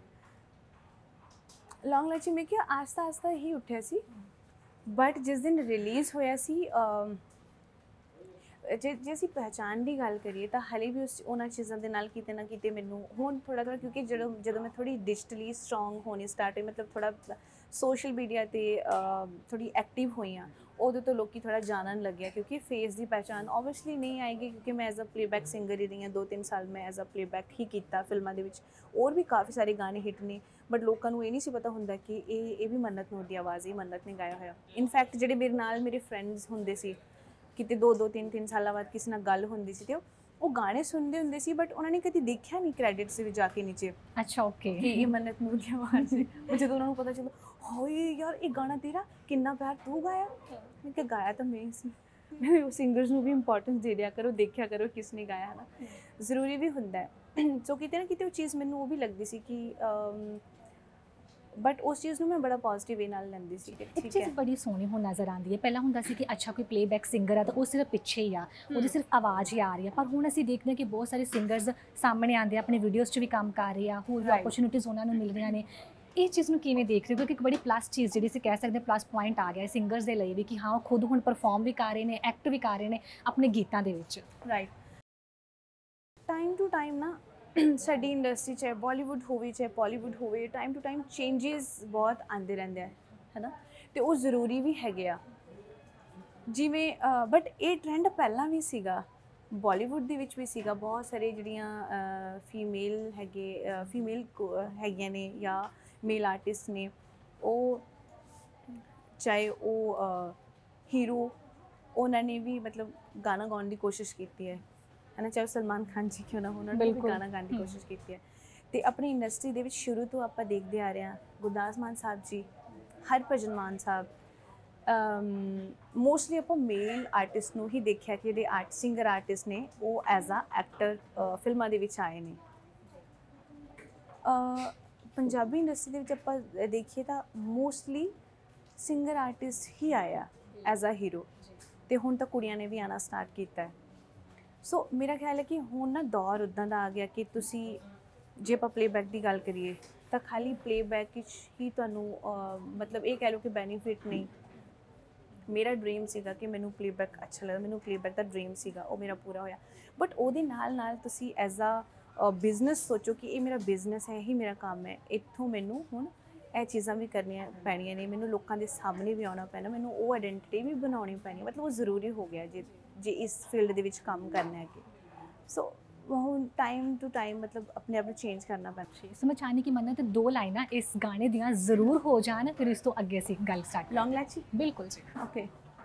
ਲੌਂਗ ਲਾਚੀ ਮੈਂ ਕਿਹਾ ਆਸਤਾ ਹੀ ਉੱਠਿਆ ਸੀ ਬਟ ਜਿਸ ਦਿਨ ਰਿਲੀਜ਼ ਹੋਇਆ ਸੀ ਜੇ ਅਸੀਂ ਪਹਿਚਾਣ ਦੀ ਗੱਲ ਕਰੀਏ ਤਾਂ ਹਾਲੇ ਵੀ ਉਹਨਾਂ ਚੀਜ਼ਾਂ ਦੇ ਨਾਲ ਕਿਤੇ ਨਾ ਕਿਤੇ ਮੈਨੂੰ ਹੁਣ ਥੋੜ੍ਹਾ ਕਿਉਂਕਿ ਜਦੋਂ ਮੈਂ ਥੋੜ੍ਹੀ ਡਿਜੀਟਲੀ ਸਟਰੋਂਗ ਹੋਣੀ ਸਟਾਰਟ ਹੋਈ ਮਤਲਬ ਥੋੜ੍ਹਾ ਸੋਸ਼ਲ ਮੀਡੀਆ 'ਤੇ ਥੋੜ੍ਹੀ ਐਕਟਿਵ ਹੋਈ ਹਾਂ ਉਦੋਂ ਤੋਂ ਲੋਕੀ ਥੋੜ੍ਹਾ ਜਾਣਨ ਲੱਗਿਆ ਕਿਉਂਕਿ ਫੇਸ ਦੀ ਪਹਿਚਾਣ ਓਬਵੀਅਸਲੀ ਨਹੀਂ ਆਏਗੀ ਕਿਉਂਕਿ ਮੈਂ ਐਜ਼ ਅ ਪਲੇਬੈਕ ਸਿੰਗਰ ਹੀ ਰਹੀ ਹਾਂ 2-3 ਸਾਲ ਮੈਂ ਐਜ਼ ਅ ਪਲੇਬੈਕ ਹੀ ਕੀਤਾ ਫਿਲਮਾਂ ਦੇ ਵਿੱਚ। ਹੋਰ ਵੀ ਕਾਫੀ ਸਾਰੇ ਗਾਣੇ ਹਿੱਟ ਨੇ ਬਟ ਲੋਕਾਂ ਨੂੰ ਇਹ ਨਹੀਂ ਸੀ ਪਤਾ ਹੁੰਦਾ ਕਿ ਇਹ ਵੀ ਮੰਨਤ ਨੂਰ ਦੀ ਆਵਾਜ਼ ਹੀ ਮੰਨਤ ਨੇ ਗਾਇਆ ਹੋਇਆ। ਇਨਫੈਕਟ ਜਿਹੜੇ ਮੇਰੇ ਨਾਲ ਮੇਰੇ ਫਰੈਂਡਸ ਹੁੰਦੇ ਸੀ ਕਿਤੇ 2-2 3-3 ਸਾਲਾਂ ਬਾਅਦ ਕਿਸੇ ਨਾਲ ਗੱਲ ਹੁੰਦੀ ਸੀ ਤੇ ਉਹ ਗਾਣੇ ਸੁਣਦੇ ਹੁੰਦੇ ਸੀ ਬਟ ਉਹਨਾਂ ਨੇ ਕਦੀ ਦੇਖਿਆ ਨਹੀਂ ਕ੍ਰੈਡਿਟਸ ਦੇ ਵਿੱਚ ਜਾ ਕੇ ਨੀਚੇ। ਅੱਛਾ ਓਕੇ ਕਿ ਇਹ ਮੰਨਤ ਨੂਰ ਦੀ ਆਵਾਜ਼ ਹੈ। ਉਹ ਜਦੋਂ ਉਹਨਾਂ ਨੂੰ ਪਤਾ ਚੱਲਦਾ ਹੋਏ ਯਾਰ ਇਹ ਗਾਣਾ ਤੇਰਾ ਕਿੰਨਾ ਪਿਆਰ ਤੂੰ ਗਾਇਆ। ਮੈਂ ਕਿਹਾ ਗਾਇਆ ਤਾਂ ਮੈਂ ਹੀ ਸੀ। ਉਹ ਸਿੰਗਰਸ ਨੂੰ ਵੀ ਇੰਪੋਰਟੈਂਸ ਦੇ ਦਿਆ ਕਰੋ, ਦੇਖਿਆ ਕਰੋ ਕਿਸ ਨੇ ਗਾਇਆ ਹੈ ਨਾ, ਜ਼ਰੂਰੀ ਵੀ ਹੁੰਦਾ ਹੈ। ਸੋ ਕਿਤੇ ਨਾ ਕਿਤੇ ਉਹ ਚੀਜ਼ ਮੈਨੂੰ ਉਹ ਵੀ ਲੱਗਦੀ ਸੀ ਕਿ ਬਟ ਉਸ ਚੀਜ਼ ਨੂੰ ਮੈਂ ਬੜਾ ਪੋਜ਼ਿਟਿਵ ਵੇ ਨਾਲ ਲੈਂਦੀ ਸੀ ਕਿ ਇੱਕ ਠੀਕ ਚੀਜ਼ ਹੈ। ਬੜੀ ਸੋਹਣੀ ਹੁਣ ਨਜ਼ਰ ਆਉਂਦੀ ਹੈ। ਪਹਿਲਾਂ ਹੁੰਦਾ ਸੀ ਕਿ ਅੱਛਾ ਕੋਈ ਪਲੇਬੈਕ ਸਿੰਗਰ ਆ ਤਾਂ ਉਹ ਸਿਰਫ ਪਿੱਛੇ ਹੀ ਆ, ਉਹਦੀ ਸਿਰਫ ਆਵਾਜ਼ ਹੀ ਆ ਰਹੀ ਆ, ਪਰ ਹੁਣ ਅਸੀਂ ਦੇਖਦੇ ਹਾਂ ਕਿ ਬਹੁਤ ਸਾਰੇ ਸਿੰਗਰਸ ਸਾਹਮਣੇ ਆਉਂਦੇ ਆ, ਆਪਣੇ ਵੀਡੀਓਜ਼ 'ਚ ਵੀ ਕੰਮ ਕਰ ਰਹੇ ਆ, ਹੋਰ ਵੀ Right. ਓਪਰਚੁਨਿਟੀਜ਼ ਉਹਨਾਂ ਨੂੰ ਮਿਲ ਰਹੀਆਂ ਨੇ। ਇਹ ਚੀਜ਼ ਨੂੰ ਕਿਵੇਂ ਦੇਖ ਰਹੇ ਹੋ ਕਿਉਂਕਿ ਇੱਕ ਬੜੀ ਪਲੱਸ ਚੀਜ਼ ਜਿਹੜੀ ਅਸੀਂ ਕਹਿ ਸਕਦੇ ਹਾਂ ਪਲੱਸ ਪੁਆਇੰਟ ਆ ਗਿਆ ਸਿੰਗਰਸ ਦੇ ਲਈ ਵੀ ਕਿ ਹਾਂ ਉਹ ਖੁਦ ਹੁਣ ਪਰਫਾਰਮ ਵੀ ਕਰ ਰਹੇ ਨੇ, ਐਕਟ ਵੀ ਕਰ ਰਹੇ ਨੇ ਆਪਣੇ ਗੀਤਾਂ ਦੇ ਵਿੱਚ। ਰਾਈਟ। ਟਾਈਮ ਟੂ ਟਾਈਮ ਨਾ ਸਾਡੀ ਇੰਡਸਟਰੀ ਚਾਹੇ ਬਾਲੀਵੁੱਡ ਹੋਵੇ ਚਾਹੇ ਪੋਲੀਵੁੱਡ ਹੋਵੇ ਟਾਈਮ ਟੂ ਟਾਈਮ ਚੇਂਜਸ ਬਹੁਤ ਆਉਂਦੇ ਰਹਿੰਦੇ ਆ ਹੈ ਨਾ ਅਤੇ ਉਹ ਜ਼ਰੂਰੀ ਵੀ ਹੈਗੇ ਆ। ਜਿਵੇਂ ਬਟ ਇਹ ਟਰੈਂਡ ਪਹਿਲਾਂ ਵੀ ਸੀਗਾ, ਬਾਲੀਵੁੱਡ ਦੇ ਵਿੱਚ ਵੀ ਸੀਗਾ। ਬਹੁਤ ਸਾਰੇ ਜਿਹੜੀਆਂ ਫੀਮੇਲ ਹੈਗੀਆਂ ਨੇ ਜਾਂ ਮੇਲ ਆਰਟਿਸਟ ਨੇ ਉਹ ਚਾਹੇ ਉਹ ਹੀਰੋ ਉਹਨਾਂ ਨੇ ਵੀ ਮਤਲਬ ਗਾਣਾ ਗਾਉਣ ਦੀ ਕੋਸ਼ਿਸ਼ ਕੀਤੀ ਹੈ ਨਾ, ਚਾਹੇ ਸਲਮਾਨ ਖਾਨ ਜੀ ਕਿਉਂ ਨਾ ਉਹਨਾਂ ਨੇ ਵੀ ਗਾਣਾ ਗਾਉਣ ਦੀ ਕੋਸ਼ਿਸ਼ ਕੀਤੀ ਹੈ। ਅਤੇ ਆਪਣੀ ਇੰਡਸਟਰੀ ਦੇ ਵਿੱਚ ਸ਼ੁਰੂ ਤੋਂ ਆਪਾਂ ਦੇਖਦੇ ਆ ਰਹੇ ਹਾਂ ਗੁਰਦਾਸ ਮਾਨ ਸਾਹਿਬ ਜੀ, ਹਰਭਜਨ ਮਾਨ ਸਾਹਿਬ, ਮੋਸਟਲੀ ਆਪਾਂ ਮੇਲ ਆਰਟਿਸਟ ਨੂੰ ਹੀ ਦੇਖਿਆ ਕਿ ਜਿਹੜੇ ਸਿੰਗਰ ਆਰਟਿਸਟ ਨੇ ਉਹ ਐਜ਼ ਆ ਐਕਟਰ ਫਿਲਮਾਂ ਦੇ ਵਿੱਚ ਆਏ ਨੇ। ਪੰਜਾਬੀ ਇੰਡਸਟਰੀ ਦੇ ਵਿੱਚ ਆਪਾਂ ਦੇਖੀਏ ਤਾਂ ਮੋਸਟਲੀ ਸਿੰਗਰ ਆਰਟਿਸਟ ਹੀ ਆਇਆ ਐਜ਼ ਆ ਹੀਰੋ ਅਤੇ ਹੁਣ ਤਾਂ ਕੁੜੀਆਂ ਨੇ ਵੀ ਆਉਣਾ ਸਟਾਰਟ ਕੀਤਾ ਹੈ। ਸੋ ਮੇਰਾ ਖਿਆਲ ਹੈ ਕਿ ਹੁਣ ਨਾ ਦੌਰ ਉੱਦਾਂ ਦਾ ਆ ਗਿਆ ਕਿ ਤੁਸੀਂ ਜੇ ਆਪਾਂ ਪਲੇਬੈਕ ਦੀ ਗੱਲ ਕਰੀਏ ਤਾਂ ਖਾਲੀ ਪਲੇਬੈਕ ਵਿੱਚ ਹੀ ਤੁਹਾਨੂੰ ਮਤਲਬ ਇਹ ਕਹਿ ਲਓ ਕਿ ਬੈਨੀਫਿਟ ਨਹੀਂ। ਮੇਰਾ ਡ੍ਰੀਮ ਸੀਗਾ ਕਿ ਮੈਨੂੰ ਪਲੇਬੈਕ ਅੱਛਾ ਲੱਗਦਾ, ਮੈਨੂੰ ਪਲੇਬੈਕ ਦਾ ਡ੍ਰੀਮ ਸੀਗਾ, ਉਹ ਮੇਰਾ ਪੂਰਾ ਹੋਇਆ। ਬਟ ਉਹਦੇ ਨਾਲ ਤੁਸੀਂ ਐਜ਼ ਆ ਬਿਜ਼ਨਸ ਸੋਚੋ ਕਿ ਇਹ ਮੇਰਾ ਬਿਜ਼ਨਸ ਹੈ, ਇਹੀ ਮੇਰਾ ਕੰਮ ਹੈ, ਇੱਥੋਂ ਮੈਨੂੰ ਹੁਣ ਇਹ ਚੀਜ਼ਾਂ ਵੀ ਕਰਨੀਆਂ ਪੈਣੀਆਂ ਨੇ, ਮੈਨੂੰ ਲੋਕਾਂ ਦੇ ਸਾਹਮਣੇ ਵੀ ਆਉਣਾ ਪੈਣਾ, ਮੈਨੂੰ ਉਹ ਆਇਡੈਂਟੀਟੀ ਵੀ ਬਣਾਉਣੀ ਪੈਣੀ, ਮਤਲਬ ਉਹ ਜ਼ਰੂਰੀ ਹੋ ਗਿਆ ਜੇ ਇਸ ਫੀਲਡ ਦੇ ਵਿੱਚ ਕੰਮ ਕਰਨਾ ਹੈ ਕਿ। ਸੋ ਹੁਣ ਟਾਈਮ ਟੂ ਟਾਈਮ ਮਤਲਬ ਆਪਣੇ ਆਪ ਨੂੰ ਚੇਂਜ ਕਰਨਾ ਪੈਂਦਾ। ਸੋ ਮੈਂ ਚਾਹਨੀ ਕਿ ਮੰਨਤ 2 ਲਾਈਨਾਂ ਇਸ ਗਾਣੇ ਦੀਆਂ ਜ਼ਰੂਰ ਹੋ ਜਾਣ, ਫਿਰ ਇਸ ਤੋਂ ਅੱਗੇ ਅਸੀਂ ਗੱਲ ਸਟਾਰਟ। ਲੌਂਗ ਲਾਚੀ, ਬਿਲਕੁਲ ਜੀ। ਓਕੇ।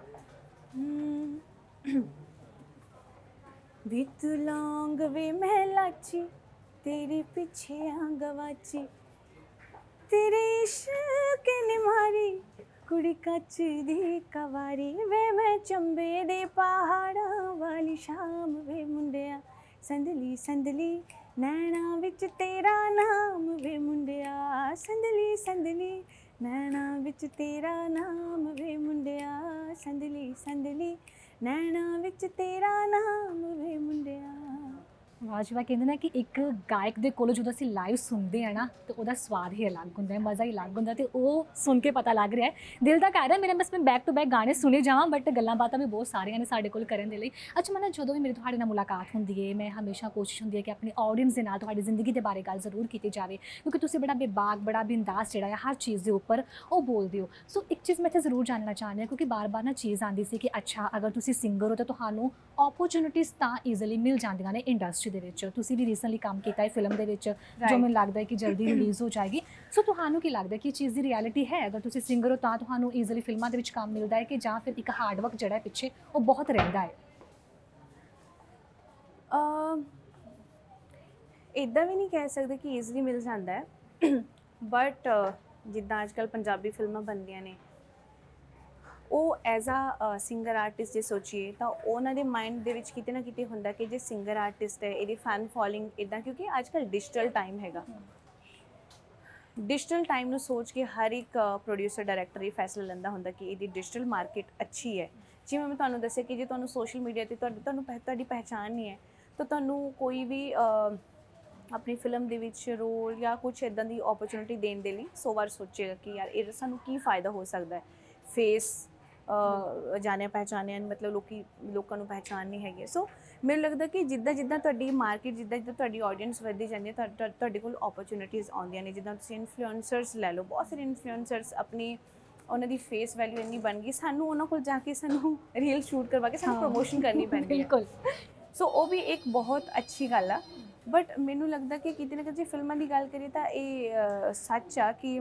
ਵੇ ਤੂੰ ਲੌਂਗ ਵੇ ਮੈਂ ਲਾਚੀ, ਤੇਰੇ ਪਿੱਛੇ ਆ ਗਵਾਚੀ, ਤੇਰੇ ਇਸ਼ਕ ਨੇ ਮਾਰੀ ਕੁੜੀ ਕੱਚ ਦੀ ਕਵਾਰੀ। ਵੇ ਮੈਂ ਚੰਬੇ ਦੇ ਪਹਾੜਾਂ ਵਾਲੀ ਸ਼ਾਮ, ਵੇ ਮੁੰਡਿਆ ਸੰਦਲੀ ਸੰਦਲੀ ਨੈਣਾ ਵਿੱਚ ਤੇਰਾ ਨਾਮ, ਵੇ ਮੁੰਡਿਆ ਸੰਦਲੀ ਸੰਦਲੀ ਨੈਣਾ ਵਿੱਚ ਤੇਰਾ ਨਾਮ, ਵੇ ਮੁੰਡਿਆ ਸੰਦਲੀ ਸੰਦਲੀ ਨੈਣਾ ਵਿੱਚ ਤੇਰਾ ਨਾਮ, ਵੇ ਮੁੰਡਿਆ। ਵਾਜਵਾ ਕਹਿੰਦੇ ਨੇ ਕਿ ਇੱਕ ਗਾਇਕ ਦੇ ਕੋਲੋਂ ਜਦੋਂ ਅਸੀਂ ਲਾਈਵ ਸੁਣਦੇ ਆ ਨਾ ਤੇ ਉਹਦਾ ਸਵਾਦ ਹੀ ਅਲੱਗ ਹੁੰਦਾ ਹੈ, ਮਜ਼ਾ ਹੀ ਅਲੱਗ ਹੁੰਦਾ, ਤੇ ਉਹ ਸੁਣ ਕੇ ਪਤਾ ਲੱਗ ਰਿਹਾ ਹੈ ਦਿਲ ਦਾ ਕਹਿ ਰਿਹਾ ਮੇਰਾ ਬਸ ਮੈਂ ਬੈਕ ਟੂ ਬੈਕ ਗਾਣੇ ਸੁਣੇ ਜਾਵਾਂ, ਬਟ ਗੱਲਾਂ ਬਾਤਾਂ ਵੀ ਬਹੁਤ ਸਾਰੀਆਂ ਨੇ ਸਾਡੇ ਕੋਲ ਕਰਨ ਦੇ ਲਈ। ਅੱਛਾ ਮਨ, ਜਦੋਂ ਵੀ ਮੇਰੀ ਤੁਹਾਡੇ ਨਾਲ ਮੁਲਾਕਾਤ ਹੁੰਦੀ ਹੈ ਮੈਂ ਹਮੇਸ਼ਾ ਕੋਸ਼ਿਸ਼ ਹੁੰਦੀ ਹੈ ਕਿ ਆਪਣੀ ਆਡੀਅנס ਦੇ ਨਾਲ ਤੁਹਾਡੀ ਜ਼ਿੰਦਗੀ ਦੇ ਬਾਰੇ ਗੱਲ ਜ਼ਰੂਰ ਕੀਤੀ ਜਾਵੇ, ਕਿਉਂਕਿ ਤੁਸੀਂ ਬੜਾ ਬੇਬਾਕ ਬੜਾ ਬਿੰਦਾਸ ਜਿਹੜਾ ਹੈ ਹਰ ਚੀਜ਼ ਦੇ ਉੱਪਰ ਉਹ ਬੋਲਦੇ ਹੋ। ਸੋ ਇੱਕ ਚੀਜ਼ ਮੈਂ ਇੱਥੇ ਜ਼ਰੂਰ ਜਾਣਨਾ ਚਾਹੁੰਦੀ ਹਾਂ, ਕਿਉਂਕਿ ਬਾਰ-ਬਾਰ ਨਾ ਚੀਜ਼ ਆਉਂਦੀ ਸੀ ਕਿ ਅੱਛਾ ਅਗਰ ਤੁਸੀਂ ਸਿੰਗਰ ਹੋ ਤਾਂ ਤੁਹਾਨੂੰ ਓਪਰਚੁਨਿਟੀਜ਼ ਤਾਂ ਈਜ਼ੀਲੀ ਮਿਲ ਜਾਂਦੀਆਂ ਨੇ ਇੰਡਸਟਰੀ ਦੇ ਵਿੱਚ। ਤੁਸੀਂ ਵੀ ਰੀਸੈਂਟਲੀ ਕੰਮ ਕੀਤਾ ਹੈ ਫਿਲਮ ਦੇ ਵਿੱਚ, ਜੋ ਮੈਨੂੰ ਲੱਗਦਾ ਹੈ ਕਿ ਜਲਦੀ ਰਿਲੀਜ਼ ਹੋ ਜਾਏਗੀ। ਸੋ ਤੁਹਾਨੂੰ ਕੀ ਲੱਗਦਾ ਕਿ ਇਹ ਚੀਜ਼ ਦੀ ਰਿਐਲਿਟੀ ਹੈ, ਅਗਰ ਤੁਸੀਂ ਸਿੰਗਰ ਹੋ ਤਾਂ ਤੁਹਾਨੂੰ ਈਜ਼ੀਲੀ ਫਿਲਮਾਂ ਦੇ ਵਿੱਚ ਕੰਮ ਮਿਲਦਾ ਹੈ, ਕਿ ਜਾਂ ਫਿਰ ਇੱਕ ਹਾਰਡ ਵਰਕ ਜਿਹੜਾ ਹੈ ਪਿੱਛੇ ਉਹ ਬਹੁਤ ਰਹਿੰਦਾ ਹੈ? ਇੱਦਾਂ ਵੀ ਨਹੀਂ ਕਹਿ ਸਕਦੇ ਕਿ ਈਜ਼ੀਲੀ ਮਿਲ ਜਾਂਦਾ ਹੈ, ਬਟ ਜਿੱਦਾਂ ਅੱਜ ਕੱਲ੍ਹ ਪੰਜਾਬੀ ਫਿਲਮਾਂ ਬਣਦੀਆਂ ਨੇ, ਉਹ ਐਜ਼ ਆ ਸਿੰਗਰ ਆਰਟਿਸਟ ਜੇ ਸੋਚੀਏ ਤਾਂ ਉਹਨਾਂ ਦੇ ਮਾਈਂਡ ਦੇ ਵਿੱਚ ਕਿਤੇ ਨਾ ਕਿਤੇ ਹੁੰਦਾ ਕਿ ਜੇ ਸਿੰਗਰ ਆਰਟਿਸਟ ਹੈ ਇਹਦੀ ਫੈਨ ਫੋਲੋਇੰਗ ਇੱਦਾਂ, ਕਿਉਂਕਿ ਅੱਜ ਕੱਲ੍ਹ ਡਿਜੀਟਲ ਟਾਈਮ ਹੈਗਾ। ਡਿਜੀਟਲ ਟਾਈਮ ਨੂੰ ਸੋਚ ਕੇ ਹਰ ਇੱਕ ਪ੍ਰੋਡਿਊਸਰ ਡਾਇਰੈਕਟਰ ਇਹ ਫੈਸਲਾ ਲੈਂਦਾ ਹੁੰਦਾ ਕਿ ਇਹਦੀ ਡਿਜੀਟਲ ਮਾਰਕੀਟ ਅੱਛੀ ਹੈ। ਜਿਵੇਂ ਮੈਂ ਤੁਹਾਨੂੰ ਦੱਸਿਆ ਕਿ ਜੇ ਤੁਹਾਨੂੰ ਸੋਸ਼ਲ ਮੀਡੀਆ 'ਤੇ ਤੁਹਾਡੀ ਪਹਿਚਾਣ ਨਹੀਂ ਹੈ ਤਾਂ ਤੁਹਾਨੂੰ ਕੋਈ ਵੀ ਆਪਣੀ ਫਿਲਮ ਦੇ ਵਿੱਚ ਰੋਲ ਜਾਂ ਕੁਛ ਇੱਦਾਂ ਦੀ ਓਪਰਚੁਨਿਟੀ ਦੇਣ ਦੇ ਲਈ 100 ਵਾਰ ਸੋਚੇਗਾ ਕਿ ਯਾਰ ਇਹ ਸਾਨੂੰ ਕੀ ਫ਼ਾਇਦਾ ਹੋ ਸਕਦਾ ਹੈ। ਫੇਸ ਜਾਣਿਆ ਪਹਿਚਾਣਿਆ, ਮਤਲਬ ਲੋਕਾਂ ਨੂੰ ਪਹਿਚਾਣ ਨਹੀਂ ਹੈਗੀ। ਸੋ ਮੈਨੂੰ ਲੱਗਦਾ ਕਿ ਜਿੱਦਾਂ ਜਿੱਦਾਂ ਤੁਹਾਡੀ ਮਾਰਕੀਟ, ਜਿੱਦਾਂ ਜਿੱਦਾਂ ਤੁਹਾਡੀ ਆਡੀਅנס ਵੱਧਦੀ ਜਾਂਦੀ ਹੈ, ਤੁਹਾਡੇ ਕੋਲ ਓਪਰਚੁਨਿਟੀਜ਼ ਆਉਂਦੀਆਂ ਨੇ। ਜਿੱਦਾਂ ਤੁਸੀਂ ਇਨਫਲੂਐਂਸਰਸ ਲੈ ਲਓ, ਬਹੁਤ ਸਾਰੇ ਇਨਫਲੂਐਂਸਰਸ ਆਪਣੀ ਉਹਨਾਂ ਦੀ ਫੇਸ ਵੈਲਿਊ ਇੰਨੀ ਬਣ ਗਈ, ਸਾਨੂੰ ਉਹਨਾਂ ਕੋਲ ਜਾ ਕੇ ਸਾਨੂੰ ਰੀਲ ਸ਼ੂਟ ਕਰਵਾ ਕੇ ਸਾਨੂੰ ਪ੍ਰਮੋਸ਼ਨ ਕਰਨੀ ਪੈਂਦੀ ਹੈ। ਬਿਲਕੁਲ। ਸੋ ਉਹ ਵੀ ਇੱਕ ਬਹੁਤ ਅੱਛੀ ਗੱਲ ਆ, ਬਟ ਮੈਨੂੰ ਲੱਗਦਾ ਕਿ ਕਿਤੇ ਨਾ ਕਿਤੇ ਫਿਲਮਾਂ ਦੀ ਗੱਲ ਕਰੀਏ ਤਾਂ ਇਹ ਸੱਚ ਆ ਕਿ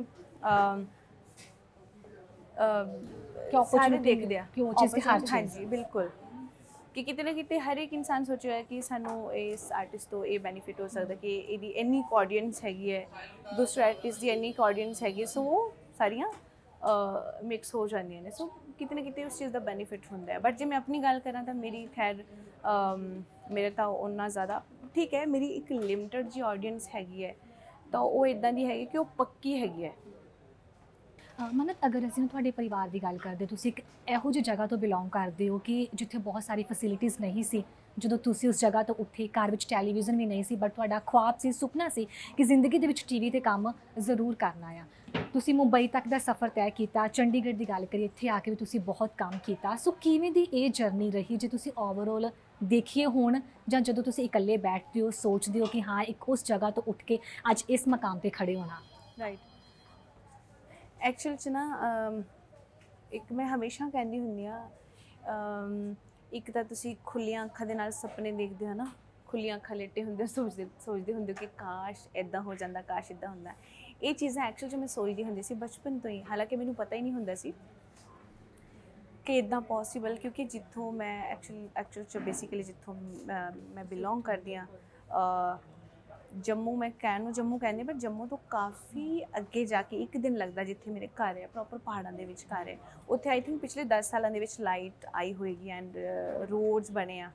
ਸਾਰੇ ਦੇਖਦੇ ਆ ਕਿ ਉਹ ਚੀਜ਼ ਹਾਂਜੀ ਬਿਲਕੁਲ, ਕਿ ਕਿਤੇ ਨਾ ਕਿਤੇ ਹਰ ਇੱਕ ਇਨਸਾਨ ਸੋਚਿਆ ਹੈ ਕਿ ਸਾਨੂੰ ਇਸ ਆਰਟਿਸਟ ਤੋਂ ਇਹ ਬੈਨੀਫਿਟ ਹੋ ਸਕਦਾ ਕਿ ਇਹਦੀ ਇੰਨੀ ਕੁ ਆਡੀਅנס ਹੈਗੀ ਹੈ, ਦੂਸਰੇ ਆਰਟਿਸਟ ਦੀ ਇੰਨੀ ਕੁ ਆਡੀਅנס ਹੈਗੀ, ਸੋ ਉਹ ਸਾਰੀਆਂ ਮਿਕਸ ਹੋ ਜਾਂਦੀਆਂ ਨੇ। ਸੋ ਕਿਤੇ ਨਾ ਕਿਤੇ ਉਸ ਚੀਜ਼ ਦਾ ਬੈਨੀਫਿਟ ਹੁੰਦਾ ਹੈ। ਬਟ ਜੇ ਮੈਂ ਆਪਣੀ ਗੱਲ ਕਰਾਂ ਤਾਂ ਮੇਰੀ ਖੈਰ ਮੇਰੇ ਤਾਂ ਓਨਾ ਜ਼ਿਆਦਾ ਠੀਕ ਹੈ, ਮੇਰੀ ਇੱਕ ਲਿਮਿਟਡ ਜੀ ਆਡੀਅנס ਹੈਗੀ ਹੈ, ਤਾਂ ਉਹ ਇੱਦਾਂ ਦੀ ਹੈਗੀ ਕਿ ਉਹ ਪੱਕੀ ਹੈਗੀ ਹੈ। ਮਨਤ, ਅਗਰ ਅਸੀਂ ਤੁਹਾਡੇ ਪਰਿਵਾਰ ਦੀ ਗੱਲ ਕਰਦੇ, ਤੁਸੀਂ ਇੱਕ ਇਹੋ ਜਿਹੀ ਜਗ੍ਹਾ ਤੋਂ ਬਿਲੋਂਗ ਕਰਦੇ ਹੋ ਕਿ ਜਿੱਥੇ ਬਹੁਤ ਸਾਰੀ ਫੈਸਿਲਿਟੀਜ਼ ਨਹੀਂ ਸੀ, ਜਦੋਂ ਤੁਸੀਂ ਉਸ ਜਗ੍ਹਾ ਤੋਂ ਉੱਠੇ, ਘਰ ਵਿੱਚ ਟੈਲੀਵਿਜ਼ਨ ਵੀ ਨਹੀਂ ਸੀ, ਬਟ ਤੁਹਾਡਾ ਖੁਆਬ ਸੀ, ਸੁਪਨਾ ਸੀ ਕਿ ਜ਼ਿੰਦਗੀ ਦੇ ਵਿੱਚ ਟੀਵੀ 'ਤੇ ਕੰਮ ਜ਼ਰੂਰ ਕਰਨਾ ਆ। ਤੁਸੀਂ ਮੁੰਬਈ ਤੱਕ ਦਾ ਸਫ਼ਰ ਤੈਅ ਕੀਤਾ, ਚੰਡੀਗੜ੍ਹ ਦੀ ਗੱਲ ਕਰੀਏ, ਇੱਥੇ ਆ ਕੇ ਵੀ ਤੁਸੀਂ ਬਹੁਤ ਕੰਮ ਕੀਤਾ। ਸੋ ਕਿਵੇਂ ਦੀ ਇਹ ਜਰਨੀ ਰਹੀ ਜੇ ਤੁਸੀਂ ਓਵਰਆਲ ਦੇਖੀਏ ਹੁਣ, ਜਾਂ ਜਦੋਂ ਤੁਸੀਂ ਇਕੱਲੇ ਬੈਠਦੇ ਹੋ ਸੋਚਦੇ ਹੋ ਕਿ ਹਾਂ ਇੱਕ ਉਸ ਜਗ੍ਹਾ ਤੋਂ ਉੱਠ ਕੇ ਅੱਜ ਇਸ ਮਕਾਮ 'ਤੇ ਖੜੇ ਹੋਣਾ? ਰਾਈਟ, ਐਕਚੁਅਲ 'ਚ ਨਾ ਇੱਕ ਮੈਂ ਹਮੇਸ਼ਾ ਕਹਿੰਦੀ ਹੁੰਦੀ ਹਾਂ, ਇੱਕ ਤਾਂ ਤੁਸੀਂ ਖੁੱਲ੍ਹੀਆਂ ਅੱਖਾਂ ਦੇ ਨਾਲ ਸੁਪਨੇ ਦੇਖਦੇ ਹੋ ਨਾ, ਖੁੱਲ੍ਹੀਆਂ ਅੱਖਾਂ ਲੇਟੇ ਹੁੰਦੇ ਹੋ, ਸੋਚਦੇ ਹੁੰਦੇ ਹੋ ਕਿ ਕਾਸ਼ ਇੱਦਾਂ ਹੋ ਜਾਂਦਾ, ਕਾਸ਼ ਇੱਦਾਂ ਹੁੰਦਾ। ਇਹ ਚੀਜ਼ਾਂ ਐਕਚੁਅਲ 'ਚ ਮੈਂ ਸੋਚਦੀ ਹੁੰਦੀ ਸੀ ਬਚਪਨ ਤੋਂ ਹੀ, ਹਾਲਾਂਕਿ ਮੈਨੂੰ ਪਤਾ ਹੀ ਨਹੀਂ ਹੁੰਦਾ ਸੀ ਕਿ ਇੱਦਾਂ ਪੋਸੀਬਲ, ਕਿਉਂਕਿ ਜਿੱਥੋਂ ਮੈਂ ਐਕਚੁਅਲ 'ਚ ਬੇਸਿਕਲੀ ਜਿੱਥੋਂ ਮੈਂ ਬਿਲੋਂਗ ਕਰਦੀ ਹਾਂ, ਜੰਮੂ, ਮੈਂ ਕਹਿਣ ਨੂੰ ਜੰਮੂ ਕਹਿੰਦੀ, ਬਟ ਜੰਮੂ ਤੋਂ ਕਾਫੀ ਅੱਗੇ ਜਾ ਕੇ ਇੱਕ ਦਿਨ ਲੱਗਦਾ ਜਿੱਥੇ ਮੇਰੇ ਘਰ ਹੈ, ਪ੍ਰੋਪਰ ਪਹਾੜਾਂ ਦੇ ਵਿੱਚ ਘਰ ਹੈ। ਉੱਥੇ ਆਈ ਥਿੰਕ ਪਿਛਲੇ 10 ਸਾਲਾਂ ਦੇ ਵਿੱਚ ਲਾਈਟ ਆਈ ਹੋਏਗੀ ਐਂਡ ਰੋਡਸ ਬਣੇ ਆ।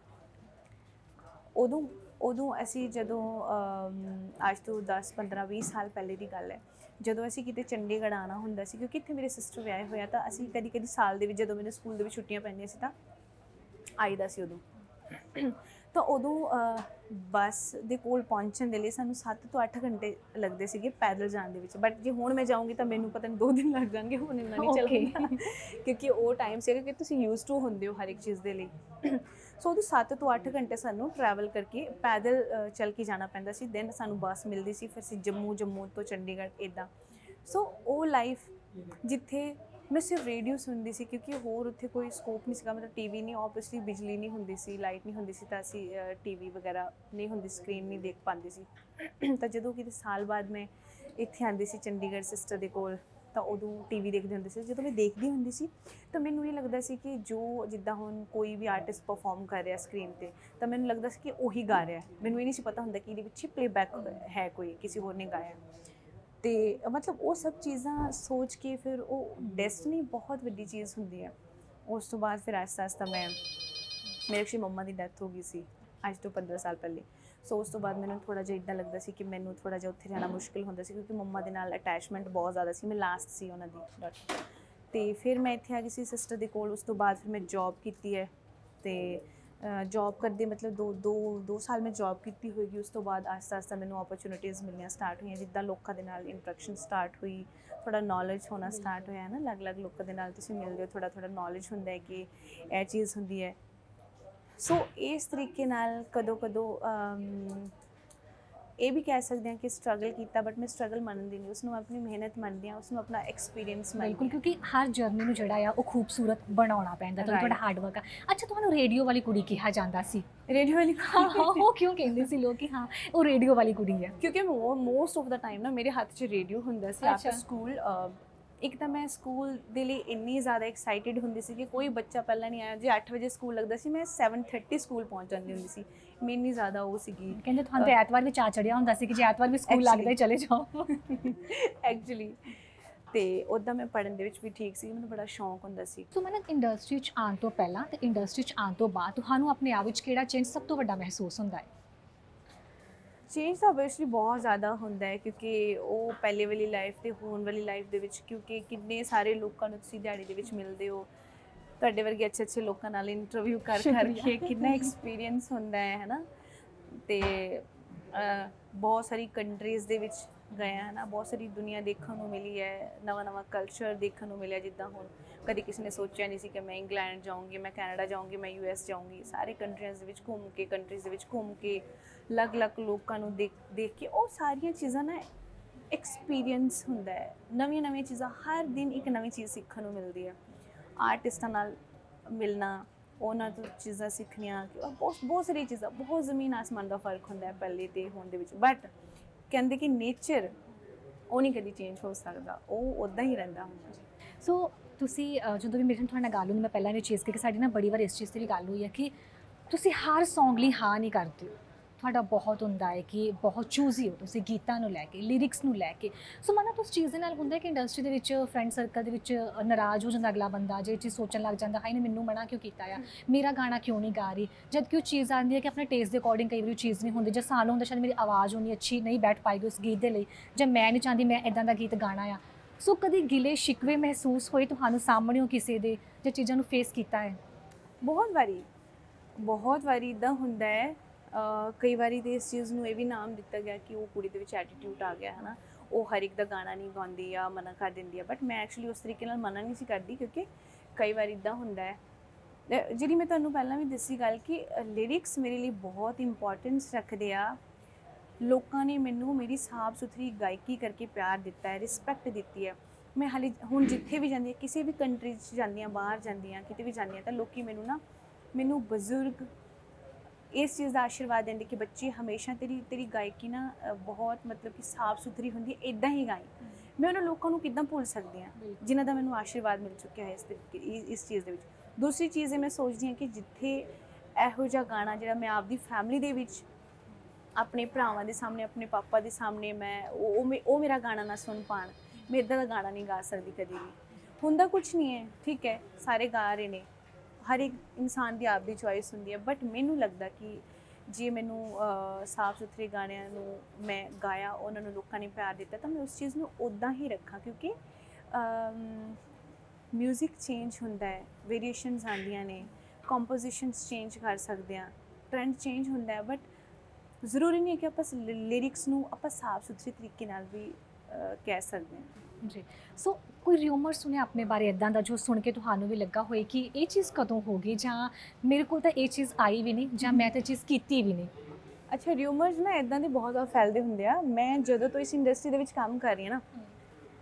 ਉਦੋਂ ਅਸੀਂ ਜਦੋਂ ਅੱਜ ਤੋਂ 10 15 20 ਸਾਲ ਪਹਿਲੇ ਦੀ ਗੱਲ ਹੈ, ਜਦੋਂ ਅਸੀਂ ਕਿਤੇ ਚੰਡੀਗੜ੍ਹ ਆਉਣਾ ਹੁੰਦਾ ਸੀ, ਕਿਉਂਕਿ ਇੱਥੇ ਮੇਰੇ ਸਿਸਟਰ ਵਿਆਹੇ ਹੋਇਆ, ਤਾਂ ਅਸੀਂ ਕਦੀ ਸਾਲ ਦੇ ਵਿੱਚ ਜਦੋਂ ਮੇਰੇ ਸਕੂਲ ਦੇ ਵਿੱਚ ਛੁੱਟੀਆਂ ਪੈਂਦੀਆਂ ਸੀ ਤਾਂ ਆਈਦਾ ਸੀ ਉਦੋਂ। ਤਾਂ ਉਦੋਂ ਬੱਸ ਦੇ ਕੋਲ ਪਹੁੰਚਣ ਦੇ ਲਈ ਸਾਨੂੰ 7 ਤੋਂ 8 ਘੰਟੇ ਲੱਗਦੇ ਸੀਗੇ ਪੈਦਲ ਜਾਣ ਦੇ ਵਿੱਚ। ਬਟ ਜੇ ਹੁਣ ਮੈਂ ਜਾਊਂਗੀ ਤਾਂ ਮੈਨੂੰ ਪਤਾ ਨਹੀਂ 2 ਦਿਨ ਲੱਗ ਜਾਣਗੇ, ਹੁਣ ਇੰਨਾ ਨਹੀਂ ਚੱਲਦਾ ਕਿਉਂਕਿ ਉਹ ਟਾਈਮ ਸੀਗਾ ਕਿ ਤੁਸੀਂ ਯੂਜ਼ ਟੂ ਹੁੰਦੇ ਹੋ ਹਰ ਇੱਕ ਚੀਜ਼ ਦੇ ਲਈ। ਸੋ ਉਦੋਂ 7 ਤੋਂ 8 ਘੰਟੇ ਸਾਨੂੰ ਟਰੈਵਲ ਕਰਕੇ ਪੈਦਲ ਚੱਲ ਕੇ ਜਾਣਾ ਪੈਂਦਾ ਸੀ। ਦੈਨ ਸਾਨੂੰ ਬੱਸ ਮਿਲਦੀ ਸੀ, ਫਿਰ ਅਸੀਂ ਜੰਮੂ ਤੋਂ ਚੰਡੀਗੜ੍ਹ ਇੱਦਾਂ। ਸੋ ਉਹ ਲਾਈਫ ਜਿੱਥੇ ਮੈਂ ਸਿਰਫ ਰੇਡੀਓ ਸੁਣਦੀ ਸੀ ਕਿਉਂਕਿ ਹੋਰ ਉੱਥੇ ਕੋਈ ਸਕੋਪ ਨਹੀਂ ਸੀਗਾ, ਮਤਲਬ ਟੀਵੀ ਨਹੀਂ, ਓਬਵੀਅਸਲੀ ਬਿਜਲੀ ਨਹੀਂ ਹੁੰਦੀ ਸੀ, ਲਾਈਟ ਨਹੀਂ ਹੁੰਦੀ ਸੀ, ਤਾਂ ਅਸੀਂ ਟੀਵੀ ਵਗੈਰਾ ਨਹੀਂ ਹੁੰਦੀ, ਸਕਰੀਨ ਨਹੀਂ ਦੇਖ ਪਾਉਂਦੇ ਸੀ। ਤਾਂ ਜਦੋਂ ਕਿਤੇ ਸਾਲ ਬਾਅਦ ਮੈਂ ਇੱਥੇ ਆਉਂਦੀ ਸੀ ਚੰਡੀਗੜ੍ਹ ਸਿਸਟਰ ਦੇ ਕੋਲ, ਤਾਂ ਉਦੋਂ ਟੀਵੀ ਦੇਖਦੇ ਹੁੰਦੇ ਸੀ। ਜਦੋਂ ਮੈਂ ਦੇਖਦੀ ਹੁੰਦੀ ਸੀ ਤਾਂ ਮੈਨੂੰ ਇਹ ਲੱਗਦਾ ਸੀ ਕਿ ਜੋ ਜਿੱਦਾਂ ਹੁਣ ਕੋਈ ਵੀ ਆਰਟਿਸਟ ਪਰਫਾਰਮ ਕਰ ਰਿਹਾ ਸਕਰੀਨ 'ਤੇ, ਤਾਂ ਮੈਨੂੰ ਲੱਗਦਾ ਸੀ ਕਿ ਉਹੀ ਗਾ ਰਿਹਾ। ਮੈਨੂੰ ਇਹ ਨਹੀਂ ਸੀ ਪਤਾ ਹੁੰਦਾ ਕਿ ਇਹਦੇ ਪਿੱਛੇ ਪਲੇਬੈਕ ਹੈ, ਕੋਈ ਕਿਸੇ ਹੋਰ ਨੇ ਗਾਇਆ। ਅਤੇ ਮਤਲਬ ਉਹ ਸਭ ਚੀਜ਼ਾਂ ਸੋਚ ਕੇ ਫਿਰ ਉਹ ਡੈਸਟਨੀ ਬਹੁਤ ਵੱਡੀ ਚੀਜ਼ ਹੁੰਦੀ ਹੈ। ਉਸ ਤੋਂ ਬਾਅਦ ਫਿਰ ਆਹਿਸਤਾ ਆਹਿਸਤਾ ਮੇਰੇ ਐਕਚੁਅਲੀ ਮੰਮਾ ਦੀ ਡੈਥ ਹੋ ਗਈ ਸੀ ਅੱਜ ਤੋਂ 15 ਸਾਲ ਪਹਿਲੇ। ਸੋ ਉਸ ਤੋਂ ਬਾਅਦ ਮੈਨੂੰ ਥੋੜ੍ਹਾ ਜਿਹਾ ਇੱਦਾਂ ਲੱਗਦਾ ਸੀ ਕਿ ਮੈਨੂੰ ਥੋੜ੍ਹਾ ਜਿਹਾ ਉੱਥੇ ਰਹਿਣਾ ਮੁਸ਼ਕਿਲ ਹੁੰਦਾ ਸੀ, ਕਿਉਂਕਿ ਮੰਮਾ ਦੇ ਨਾਲ ਅਟੈਚਮੈਂਟ ਬਹੁਤ ਜ਼ਿਆਦਾ ਸੀ, ਮੈਂ ਲਾਸਟ ਸੀ ਉਹਨਾਂ ਦੀ ਡਾਟਰ। ਅਤੇ ਫਿਰ ਮੈਂ ਇੱਥੇ ਆ ਗਈ ਸੀ ਸਿਸਟਰ ਦੇ ਕੋਲ। ਉਸ ਤੋਂ ਬਾਅਦ ਫਿਰ ਮੈਂ ਜੋਬ ਕੀਤੀ ਹੈ, ਅਤੇ ਜੋਬ ਕਰਦੇ ਮਤਲਬ ਦੋ ਸਾਲ ਮੈਂ ਜੋਬ ਕੀਤੀ ਹੋਏਗੀ। ਉਸ ਤੋਂ ਬਾਅਦ ਆਹਿਸਤਾ ਆਹਿਸਤਾ ਮੈਨੂੰ ਓਪਰਚੁਨਿਟੀਜ਼ ਮਿਲਣੀਆਂ ਸਟਾਰਟ ਹੋਈਆਂ, ਜਿੱਦਾਂ ਲੋਕਾਂ ਦੇ ਨਾਲ ਇੰਟਰੈਕਸ਼ਨ ਸਟਾਰਟ ਹੋਈ, ਥੋੜ੍ਹਾ ਨੌਲੇਜ ਹੋਣਾ ਸਟਾਰਟ ਹੋਇਆ ਨਾ, ਅਲੱਗ-ਅਲੱਗ ਲੋਕਾਂ ਦੇ ਨਾਲ ਤੁਸੀਂ ਮਿਲਦੇ ਹੋ, ਥੋੜ੍ਹਾ ਨੌਲੇਜ ਹੁੰਦਾ ਹੈ ਕਿ ਇਹ ਚੀਜ਼ ਹੁੰਦੀ ਹੈ। ਸੋ ਇਸ ਤਰੀਕੇ ਨਾਲ ਕਦੋਂ ਇਹ ਵੀ ਕਹਿ ਸਕਦੇ ਹਾਂ ਕਿ ਸਟਰਗਲ ਕੀਤਾ, ਬਟ ਮੈਂ ਸਟਰਗਲ ਮੰਨਦੀ ਨਹੀਂ, ਉਸਨੂੰ ਆਪਣੀ ਮਿਹਨਤ ਮੰਨਦੀ ਹਾਂ, ਉਸਨੂੰ ਆਪਣਾ ਐਕਸਪੀਰੀਅੰਸ ਮੰਨਦੀ ਹਾਂ। ਬਿਲਕੁਲ, ਕਿਉਂਕਿ ਹਰ ਜਰਨੀ ਨੂੰ ਜਿਹੜਾ ਆ ਉਹ ਖੂਬਸੂਰਤ ਬਣਾਉਣਾ ਪੈਂਦਾ, ਤੁਹਾਡਾ ਹਾਰਡ ਵਰਕ ਆ। ਅੱਛਾ, ਤੁਹਾਨੂੰ ਰੇਡੀਓ ਵਾਲੀ ਕੁੜੀ ਕਿਹਾ ਜਾਂਦਾ ਸੀ? ਰੇਡੀਓ ਵਾਲੀ ਹਾਂ, ਉਹ ਕਿਉਂ ਕਹਿੰਦੇ ਸੀ ਲੋਕ ਕਿ ਹਾਂ ਉਹ ਰੇਡੀਓ ਵਾਲੀ ਕੁੜੀ ਹੈ? ਕਿਉਂਕਿ ਮੋਸਟ ਆਫ ਦਾ ਟਾਈਮ ਨਾ ਮੇਰੇ ਹੱਥ 'ਚ ਰੇਡੀਓ ਹੁੰਦਾ ਸੀ ਆਫਟਰ ਸਕੂਲ। ਇੱਕ ਤਾਂ ਮੈਂ ਸਕੂਲ ਦੇ ਲਈ ਇੰਨੀ ਜ਼ਿਆਦਾ ਐਕਸਾਈਟਿਡ ਹੁੰਦੀ ਸੀ ਕਿ ਕੋਈ ਬੱਚਾ ਪਹਿਲਾਂ ਨਹੀਂ ਆਇਆ। ਜੇ 8 ਵਜੇ ਸਕੂਲ ਲੱਗਦਾ ਸੀ, ਮੈਂ 7:30 ਸਕੂਲ ਪਹੁੰਚ ਜਾਂਦੀ ਹੁੰਦੀ ਸੀ। ਮੈਂ ਇੰਨੀ ਜ਼ਿਆਦਾ ਉਹ ਸੀਗੀ। ਕਹਿੰਦੇ ਤੁਹਾਨੂੰ ਤਾਂ ਐਤਵਾਰ ਵੀ ਚਾਅ ਚੜਿਆ ਹੁੰਦਾ ਸੀ ਕਿ ਜੇ ਐਤਵਾਰ ਵੀ ਸਕੂਲ ਲੱਗਦਾ ਹੀ ਚਲੇ ਜਾਓ। ਐਕਚੁਅਲੀ ਅਤੇ ਉੱਦਾਂ ਮੈਂ ਪੜ੍ਹਨ ਦੇ ਵਿੱਚ ਵੀ ਠੀਕ ਸੀ, ਮੈਨੂੰ ਬੜਾ ਸ਼ੌਂਕ ਹੁੰਦਾ ਸੀ। ਸੋ ਮੈਨੂੰ ਇੰਡਸਟਰੀ 'ਚ ਆਉਣ ਤੋਂ ਪਹਿਲਾਂ ਅਤੇ ਇੰਡਸਟਰੀ 'ਚ ਆਉਣ ਤੋਂ ਬਾਅਦ ਤੁਹਾਨੂੰ ਆਪਣੇ ਆਪ ਵਿੱਚ ਕਿਹੜਾ ਚੇਂਜ ਸਭ ਤੋਂ ਵੱਡਾ ਮਹਿਸੂਸ ਹੁੰਦਾ ਹੈ? ਚੇਂਜ ਤਾਂ ਓਬਵੀਅਸਲੀ ਬਹੁਤ ਜ਼ਿਆਦਾ ਹੁੰਦਾ ਹੈ, ਕਿਉਂਕਿ ਉਹ ਪਹਿਲੇ ਵਾਲੀ ਲਾਈਫ ਅਤੇ ਹੁਣ ਵਾਲੀ ਲਾਈਫ ਦੇ ਵਿੱਚ, ਕਿਉਂਕਿ ਕਿੰਨੇ ਸਾਰੇ ਲੋਕਾਂ ਨੂੰ ਤੁਸੀਂ ਦਿਹਾੜੀ ਦੇ ਵਿੱਚ ਮਿਲਦੇ ਹੋ, ਤੁਹਾਡੇ ਵਰਗੇ ਅੱਛੇ ਲੋਕਾਂ ਨਾਲ ਇੰਟਰਵਿਊ ਕਰਕੇ ਕਿੰਨਾ ਐਕਸਪੀਰੀਅੰਸ ਹੁੰਦਾ ਹੈ ਨਾ। ਅਤੇ ਬਹੁਤ ਸਾਰੀ ਕੰਟਰੀਜ਼ ਦੇ ਵਿੱਚ ਗਏ ਹੈ ਨਾ, ਬਹੁਤ ਸਾਰੀ ਦੁਨੀਆ ਦੇਖਣ ਨੂੰ ਮਿਲੀ ਹੈ, ਨਵਾਂ ਕਲਚਰ ਦੇਖਣ ਨੂੰ ਮਿਲਿਆ। ਜਿੱਦਾਂ ਹੁਣ ਕਦੇ ਕਿਸੇ ਨੇ ਸੋਚਿਆ ਨਹੀਂ ਸੀ ਕਿ ਮੈਂ ਇੰਗਲੈਂਡ ਜਾਊਂਗੀ, ਮੈਂ ਕੈਨੇਡਾ ਜਾਊਂਗੀ, ਮੈਂ US ਜਾਊਂਗੀ। ਸਾਰੇ ਕੰਟਰੀਜ਼ ਦੇ ਵਿੱਚ ਘੁੰਮ ਕੇ ਅਲੱਗ-ਅਲੱਗ ਲੋਕਾਂ ਨੂੰ ਦੇਖ ਕੇ, ਉਹ ਸਾਰੀਆਂ ਚੀਜ਼ਾਂ ਨਾ ਐਕਸਪੀਰੀਅੰਸ ਹੁੰਦਾ ਹੈ। ਨਵੀਆਂ ਚੀਜ਼ਾਂ, ਹਰ ਦਿਨ ਇੱਕ ਨਵੀਂ ਚੀਜ਼ ਸਿੱਖਣ ਨੂੰ ਮਿਲਦੀ ਹੈ। ਆਰਟਿਸਟਾਂ ਨਾਲ ਮਿਲਣਾ, ਉਹਨਾਂ ਤੋਂ ਚੀਜ਼ਾਂ ਸਿੱਖਣੀਆਂ, ਬਹੁਤ ਸਾਰੀਆਂ ਚੀਜ਼ਾਂ, ਬਹੁਤ ਜ਼ਮੀਨ ਆਸਮਾਨ ਦਾ ਫਰਕ ਹੁੰਦਾ ਹੈ ਪਹਿਲੇ ਅਤੇ ਹੁਣ ਦੇ ਵਿੱਚ। ਬਟ ਕਹਿੰਦੇ ਕਿ ਨੇਚਰ ਉਹ ਨਹੀਂ ਕਦੀ ਚੇਂਜ ਹੋ ਸਕਦਾ, ਉਹ ਉੱਦਾਂ ਹੀ ਰਹਿੰਦਾ ਹੁੰਦਾ। ਸੋ ਤੁਸੀਂ ਜਦੋਂ ਵੀ ਮੇਰੇ ਨਾਲ ਤੁਹਾਡੇ ਨਾਲ ਗੱਲ ਹੁੰਦੀ, ਮੈਂ ਪਹਿਲਾਂ ਇਹ ਚੀਜ਼ ਕਿ ਸਾਡੀ ਨਾ ਬੜੀ ਵਾਰ ਇਸ ਚੀਜ਼ 'ਤੇ ਵੀ ਗੱਲ ਹੋਈ ਹੈ ਕਿ ਤੁਸੀਂ ਹਰ ਸੌਂਗ ਲਈ ਹਾਂ ਨਹੀਂ ਕਰਦੇ। ਤੁਹਾਡਾ ਬਹੁਤ ਹੁੰਦਾ ਹੈ ਕਿ ਬਹੁਤ ਚੂਜ਼ੀ ਹੋ ਤੁਸੀਂ ਗੀਤਾਂ ਨੂੰ ਲੈ ਕੇ, ਲਿਰਿਕਸ ਨੂੰ ਲੈ ਕੇ। ਸੋ ਮਨ ਉਸ ਚੀਜ਼ ਦੇ ਨਾਲ ਹੁੰਦਾ ਕਿ ਇੰਡਸਟਰੀ ਦੇ ਵਿੱਚ, ਫਰੈਂਡ ਸਰਕਲ ਦੇ ਵਿੱਚ ਨਾਰਾਜ਼ ਹੋ ਜਾਂਦਾ ਅਗਲਾ ਬੰਦਾ, ਜੇ ਚੀਜ਼ ਸੋਚਣ ਲੱਗ ਜਾਂਦਾ ਹਾਏ ਨੇ ਮੈਨੂੰ ਮਨਾ ਕਿਉਂ ਕੀਤਾ ਆ, ਮੇਰਾ ਗਾਣਾ ਕਿਉਂ ਨਹੀਂ ਗਾ ਰਹੀ। ਜਦ ਕਿ ਉਹ ਚੀਜ਼ ਆਉਂਦੀ ਹੈ ਕਿ ਆਪਣੇ ਟੇਸਟ ਦੇ ਅਕੋਰਡਿੰਗ ਕਈ ਵਾਰੀ ਚੀਜ਼ ਨਹੀਂ ਹੁੰਦੀ, ਜਾਂ ਸਾਨੂੰ ਹੁੰਦਾ ਸ਼ਾਇਦ ਮੇਰੀ ਆਵਾਜ਼ ਉਨੀ ਅੱਛੀ ਨਹੀਂ ਬੈਠ ਪਾਏਗੀ ਉਸ ਗੀਤ ਦੇ ਲਈ, ਜਾਂ ਮੈਂ ਨਹੀਂ ਚਾਹੁੰਦੀ ਮੈਂ ਇੱਦਾਂ ਦਾ ਗੀਤ ਗਾਣਾ ਆ। ਸੋ ਕਦੀ ਗਿਲੇ ਸ਼ਿਕਵੇ ਮਹਿਸੂਸ ਹੋਏ ਤੁਹਾਨੂੰ ਸਾਹਮਣਿਓਂ ਕਿਸੇ ਦੇ, ਜਾਂ ਚੀਜ਼ਾਂ ਨੂੰ ਫੇਸ ਕੀਤਾ ਹੈ? ਬਹੁਤ ਵਾਰੀ ਇੱਦਾਂ ਹੁੰਦਾ ਹੈ। ਕਈ ਵਾਰੀ ਤਾਂ ਇਸ ਚੀਜ਼ ਨੂੰ ਇਹ ਵੀ ਨਾਮ ਦਿੱਤਾ ਗਿਆ ਕਿ ਉਹ ਕੁੜੀ ਦੇ ਵਿੱਚ ਐਟੀਟਿਊਡ ਆ ਗਿਆ ਹੈ ਨਾ, ਉਹ ਹਰ ਇੱਕ ਦਾ ਗਾਣਾ ਨਹੀਂ ਗਾਉਂਦੀ ਜਾਂ ਮਨਾ ਕਰ ਦਿੰਦੀ ਹੈ। ਬਟ ਮੈਂ ਐਕਚੁਅਲੀ ਉਸ ਤਰੀਕੇ ਨਾਲ ਮਨਾ ਨਹੀਂ ਸੀ ਕਰਦੀ, ਕਿਉਂਕਿ ਕਈ ਵਾਰ ਇੱਦਾਂ ਹੁੰਦਾ ਹੈ। ਜਿਹੜੀ ਮੈਂ ਤੁਹਾਨੂੰ ਪਹਿਲਾਂ ਵੀ ਦੱਸੀ ਗੱਲ ਕਿ ਲਿਰਿਕਸ ਮੇਰੇ ਲਈ ਬਹੁਤ ਇੰਪੋਰਟੈਂਸ ਰੱਖਦੇ ਆ। ਲੋਕਾਂ ਨੇ ਮੈਨੂੰ ਮੇਰੀ ਸਾਫ਼ ਸੁਥਰੀ ਗਾਇਕੀ ਕਰਕੇ ਪਿਆਰ ਦਿੱਤਾ ਹੈ, ਰਿਸਪੈਕਟ ਦਿੱਤੀ ਹੈ। ਮੈਂ ਹਾਲੇ ਹੁਣ ਜਿੱਥੇ ਵੀ ਜਾਂਦੀ ਹਾਂ, ਕਿਸੇ ਵੀ ਕੰਟਰੀ 'ਚ ਜਾਂਦੀ ਹਾਂ, ਬਾਹਰ ਜਾਂਦੀ ਹਾਂ, ਕਿਤੇ ਵੀ ਜਾਂਦੀ ਹਾਂ, ਤਾਂ ਲੋਕ ਮੈਨੂੰ ਬਜ਼ੁਰਗ ਇਸ ਚੀਜ਼ ਦਾ ਆਸ਼ੀਰਵਾਦ ਦਿੰਦੇ ਕਿ ਬੱਚੀ ਹਮੇਸ਼ਾ ਤੇਰੀ ਗਾਇਕੀ ਨਾ ਬਹੁਤ ਮਤਲਬ ਕਿ ਸਾਫ਼ ਸੁਥਰੀ ਹੁੰਦੀ ਹੈ, ਇੱਦਾਂ ਹੀ ਗਾਈ। ਮੈਂ ਉਹਨਾਂ ਲੋਕਾਂ ਨੂੰ ਕਿੱਦਾਂ ਭੁੱਲ ਸਕਦੀ ਹਾਂ ਜਿਨ੍ਹਾਂ ਦਾ ਮੈਨੂੰ ਆਸ਼ੀਰਵਾਦ ਮਿਲ ਚੁੱਕਿਆ ਹੈ ਇਸ ਚੀਜ਼ ਦੇ ਵਿੱਚ। ਦੂਸਰੀ ਚੀਜ਼ ਇਹ ਮੈਂ ਸੋਚਦੀ ਹਾਂ ਕਿ ਜਿੱਥੇ ਇਹੋ ਜਿਹਾ ਗਾਣਾ ਜਿਹੜਾ ਮੈਂ ਆਪਦੀ ਫੈਮਿਲੀ ਦੇ ਵਿੱਚ, ਆਪਣੇ ਭਰਾਵਾਂ ਦੇ ਸਾਹਮਣੇ, ਆਪਣੇ ਪਾਪਾ ਦੇ ਸਾਹਮਣੇ ਮੈਂ ਉਹ ਮੇਰਾ ਗਾਣਾ ਨਾ ਸੁਣ ਪਾਉਣ, ਮੈਂ ਇੱਦਾਂ ਦਾ ਗਾਣਾ ਨਹੀਂ ਗਾ ਸਕਦੀ ਕਦੇ ਵੀ। ਹੁੰਦਾ ਕੁਛ ਨਹੀਂ ਹੈ, ਠੀਕ ਹੈ, ਸਾਰੇ ਗਾ ਰਹੇ ਨੇ, ਹਰ ਇੱਕ ਇਨਸਾਨ ਦੀ ਆਪਦੀ ਚੋਇਸ ਹੁੰਦੀ ਹੈ। ਬਟ ਮੈਨੂੰ ਲੱਗਦਾ ਕਿ ਜੇ ਮੈਨੂੰ ਸਾਫ਼ ਸੁਥਰੇ ਗਾਣਿਆਂ ਨੂੰ ਮੈਂ ਗਾਇਆ, ਉਹਨਾਂ ਨੂੰ ਲੋਕਾਂ ਨੇ ਪਿਆਰ ਦਿੱਤਾ, ਤਾਂ ਮੈਂ ਉਸ ਚੀਜ਼ ਨੂੰ ਉੱਦਾਂ ਹੀ ਰੱਖਾਂ, ਕਿਉਂਕਿ ਮਿਊਜ਼ਿਕ ਚੇਂਜ ਹੁੰਦਾ ਹੈ, ਵੇਰੀਏਸ਼ਨਸ ਆਉਂਦੀਆਂ ਨੇ, ਕੰਪੋਜੀਸ਼ਨਸ ਚੇਂਜ ਕਰ ਸਕਦੇ ਹਾਂ, ਟ੍ਰੈਂਡ ਚੇਂਜ ਹੁੰਦਾ ਹੈ। ਬਟ ਜ਼ਰੂਰੀ ਨਹੀਂ ਹੈ ਕਿ ਆਪਾਂ ਲਿਰਿਕਸ ਨੂੰ ਆਪਾਂ ਸਾਫ਼ ਸੁਥਰੇ ਤਰੀਕੇ ਨਾਲ ਵੀ ਕਹਿ ਸਕਦੇ ਹਾਂ। ਜੀ, ਸੋ ਕੋਈ ਰਿਊਮਰ ਸੁਣਿਆ ਆਪਣੇ ਬਾਰੇ ਇੱਦਾਂ ਦਾ ਜੋ ਸੁਣ ਕੇ ਤੁਹਾਨੂੰ ਵੀ ਲੱਗਾ ਹੋਏ ਕਿ ਇਹ ਚੀਜ਼ ਕਦੋਂ ਹੋ ਗਈ, ਜਾਂ ਮੇਰੇ ਕੋਲ ਤਾਂ ਇਹ ਚੀਜ਼ ਆਈ ਵੀ ਨਹੀਂ, ਜਾਂ ਮੈਂ ਤਾਂ ਚੀਜ਼ ਕੀਤੀ ਵੀ ਨਹੀਂ? ਅੱਛਾ, ਰਿਊਮਰਸ ਨਾ ਇੱਦਾਂ ਦੇ ਬਹੁਤ ਜ਼ਿਆਦਾ ਫੈਲਦੇ ਹੁੰਦੇ ਆ। ਮੈਂ ਜਦੋਂ ਤੋਂ ਇਸ ਇੰਡਸਟਰੀ ਦੇ ਵਿੱਚ ਕੰਮ ਕਰ ਰਹੀ ਹਾਂ ਨਾ,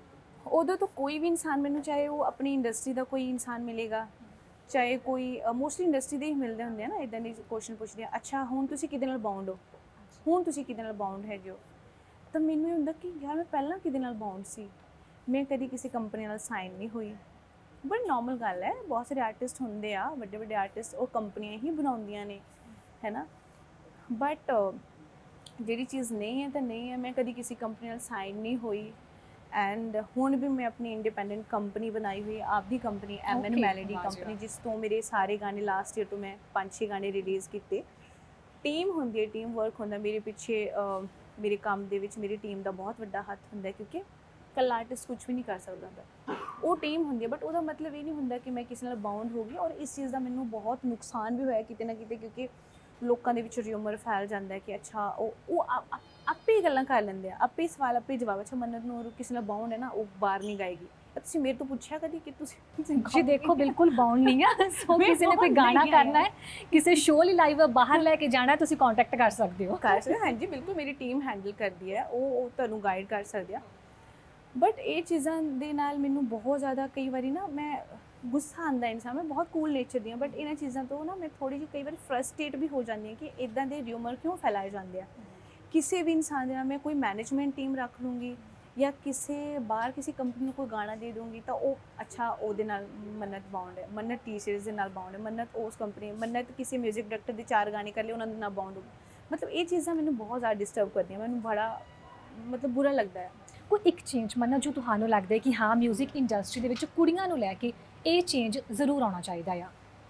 ਉਦੋਂ ਤਾਂ ਕੋਈ ਵੀ ਇਨਸਾਨ ਮੈਨੂੰ, ਚਾਹੇ ਉਹ ਆਪਣੀ ਇੰਡਸਟਰੀ ਦਾ ਕੋਈ ਇਨਸਾਨ ਮਿਲੇਗਾ, ਚਾਹੇ ਕੋਈ ਮੋਸਟਲੀ ਇੰਡਸਟਰੀ ਦੇ ਹੀ ਮਿਲਦੇ ਹੁੰਦੇ ਆ ਨਾ, ਇਦਾਂ ਦੇ ਕੁਐਸਚਨ ਪੁੱਛਦੇ ਆ, ਅੱਛਾ ਹੁਣ ਤੁਸੀਂ ਕਿਹਦੇ ਨਾਲ ਬਾਉਂਡ ਹੋ, ਹੁਣ ਤੁਸੀਂ ਕਿਹਦੇ ਨਾਲ ਬਾਉਂਡ ਹੈਗੇ ਹੋ। ਤਾਂ ਮੈਨੂੰ ਇਹ ਹੁੰਦਾ ਕਿ ਯਾਰ ਮੈਂ ਪਹਿਲਾਂ ਕਿਹਦੇ ਨਾਲ ਬਾਉਂਡ ਸੀ, ਮੈਂ ਕਦੀ ਕਿਸੇ ਕੰਪਨੀ ਨਾਲ ਸਾਈਨ ਨਹੀਂ ਹੋਈ। ਬਟ ਨੋਰਮਲ ਗੱਲ ਹੈ, ਬਹੁਤ ਸਾਰੇ ਆਰਟਿਸਟ ਹੁੰਦੇ ਆ, ਵੱਡੇ ਵੱਡੇ ਆਰਟਿਸਟ, ਉਹ ਕੰਪਨੀਆਂ ਹੀ ਬਣਾਉਂਦੀਆਂ ਨੇ, ਹੈ ਨਾ। ਬਟ ਜਿਹੜੀ ਚੀਜ਼ ਨਹੀਂ ਹੈ ਤਾਂ ਨਹੀਂ ਹੈ, ਮੈਂ ਕਦੀ ਕਿਸੇ ਕੰਪਨੀ ਨਾਲ ਸਾਈਨ ਨਹੀਂ ਹੋਈ। ਐਂਡ ਹੁਣ ਵੀ ਮੈਂ ਆਪਣੀ ਇੰਡੀਪੈਂਡੈਂਟ ਕੰਪਨੀ ਬਣਾਈ ਹੋਈ, ਆਪਦੀ ਕੰਪਨੀ MN ਮੈਲੋਡੀ ਕੰਪਨੀ, ਜਿਸ ਤੋਂ ਮੇਰੇ ਸਾਰੇ ਗਾਣੇ ਲਾਸਟ ਈਅਰ ਤੋਂ ਮੈਂ 5-6 ਗਾਣੇ ਰਿਲੀਜ਼ ਕੀਤੇ। ਟੀਮ ਹੁੰਦੀ ਹੈ, ਟੀਮ ਵਰਕ ਹੁੰਦਾ ਮੇਰੇ ਪਿੱਛੇ। ਮੇਰੇ ਕੰਮ ਦੇ ਵਿੱਚ ਮੇਰੀ ਟੀਮ ਦਾ ਬਹੁਤ ਵੱਡਾ ਹੱਥ ਹੁੰਦਾ, ਕਿਉਂਕਿ ਇਕੱਲਾ ਆਰਟਿਸਟ ਕੁਝ ਵੀ ਨਹੀਂ ਕਰ ਸਕਦਾ ਹੁੰਦਾ, ਉਹ ਟੀਮ ਹੁੰਦੀ ਹੈ। ਬਟ ਉਹਦਾ ਮਤਲਬ ਇਹ ਨਹੀਂ ਹੁੰਦਾ ਕਿ ਮੈਂ ਕਿਸੇ ਨਾਲ ਬਾਉਂਡ ਹੋ ਗਈ। ਔਰ ਇਸ ਚੀਜ਼ ਦਾ ਮੈਨੂੰ ਬਹੁਤ ਨੁਕਸਾਨ ਵੀ ਹੋਇਆ ਕਿਤੇ ਨਾ ਕਿਤੇ, ਕਿਉਂਕਿ ਲੋਕਾਂ ਦੇ ਵਿੱਚ ਰਿਊਮਰ ਫੈਲ ਜਾਂਦਾ ਹੈ ਕਿ ਅੱਛਾ ਉਹ ਆਪੇ ਹੀ ਗੱਲਾਂ ਕਰ ਲੈਂਦੇ ਆ, ਆਪੇ ਹੀ ਸਵਾਲ, ਆਪੇ ਹੀ ਜਵਾਬ। ਅੱਛਾ ਮੰਨਤ ਨੂੰ ਕਿਸੇ ਨਾਲ ਬਾਉਂਡ ਹੈ ਨਾ, ਉਹ ਬਾਹਰ ਨਹੀਂ ਗਾਏਗੀ। ਤੁਸੀਂ ਮੇਰੇ ਤੋਂ ਪੁੱਛਿਆ ਕਦੀ ਕਿ ਤੁਸੀਂ ਜੀ ਦੇਖੋ ਬਿਲਕੁਲ ਬਾਉਂਡ ਨਹੀਂ ਆ। ਸੋ ਕਿਸੇ ਨੇ ਕੋਈ ਗਾਣਾ ਕਰਨਾ ਹੈ, ਕਿਸੇ ਸ਼ੋਅ ਲਈ ਲਾਈਵ ਬਾਹਰ ਲੈ ਕੇ ਜਾਣਾ, ਤੁਸੀਂ ਕੰਟੈਕਟ ਕਰ ਸਕਦੇ ਹੋ। ਹਾਂਜੀ ਬਿਲਕੁਲ, ਮੇਰੀ ਟੀਮ ਹੈਂਡਲ ਕਰਦੀ ਹੈ, ਉਹ ਤੁਹਾਨੂੰ ਗਾਈਡ ਕਰ ਸਕਦੇ ਆ। ਬਟ ਇਹ ਚੀਜ਼ਾਂ ਦੇ ਨਾਲ ਮੈਨੂੰ ਬਹੁਤ ਜ਼ਿਆਦਾ ਕਈ ਵਾਰੀ ਨਾ, ਮੈਂ ਗੁੱਸਾ ਆਉਂਦਾ ਇਨਸਾਨ, ਮੈਂ ਬਹੁਤ ਕੂਲ ਨੇਚਰ ਦੀ ਹਾਂ, ਬਟ ਇਹਨਾਂ ਚੀਜ਼ਾਂ ਤੋਂ ਨਾ ਮੈਂ ਥੋੜ੍ਹੀ ਜਿਹੀ ਕਈ ਵਾਰੀ ਫਰਸਟ੍ਰੇਟ ਵੀ ਹੋ ਜਾਂਦੀ ਹਾਂ ਕਿ ਇੱਦਾਂ ਦੇ ਰਿਊਮਰ ਕਿਉਂ ਫੈਲਾਏ ਜਾਂਦੇ ਆ। ਕਿਸੇ ਵੀ ਇਨਸਾਨ ਦੇ ਨਾਲ ਮੈਂ ਕੋਈ ਮੈਨੇਜਮੈਂਟ ਟੀਮ ਰੱਖ ਲੂੰਗੀ ਜਾਂ ਕਿਸੇ ਬਾਹਰ ਕਿਸੇ ਕੰਪਨੀ ਨੂੰ ਕੋਈ ਗਾਣਾ ਦੇ ਦੂੰਗੀ ਤਾਂ ਉਹ ਅੱਛਾ ਉਹਦੇ ਨਾਲ ਮੰਨਤ ਬਾਉਂਡ ਹੈ, ਮੰਨਤ ਟੀ-ਸ਼ਰਟਸ ਦੇ ਨਾਲ ਬਾਉਂਡ ਹੈ, ਮੰਨਤ ਉਸ ਕੰਪਨੀ, ਮੰਨਤ ਕਿਸੇ ਮਿਊਜ਼ਿਕ ਡਾਇਰੈਕਟਰ ਦੇ 4 ਗਾਣੇ ਕਰ ਲਏ ਉਹਨਾਂ ਦੇ ਨਾਲ ਬਾਉਂਡ ਹੋ। ਮਤਲਬ ਇਹ ਚੀਜ਼ਾਂ ਮੈਨੂੰ ਬਹੁਤ ਜ਼ਿਆਦਾ ਡਿਸਟਰਬ ਕਰਦੀਆਂ, ਮੈਨੂੰ ਬੜਾ ਮਤਲਬ ਬੁਰਾ ਲੱਗਦਾ ਹੈ। ਕੋਈ ਇੱਕ ਚੇਂਜ ਮੰਨਤ ਜੋ ਤੁਹਾਨੂੰ ਲੱਗਦਾ ਹੈ ਕਿ ਹਾਂ ਮਿਊਜ਼ਿਕ ਇੰਡਸਟਰੀ ਦੇ ਵਿੱਚ ਕੁੜੀਆਂ ਨੂੰ ਲੈ ਕੇ ਇਹ ਚੇਂਜ ਜ਼ਰੂਰ ਆਉਣਾ ਚਾਹੀਦਾ ਆ?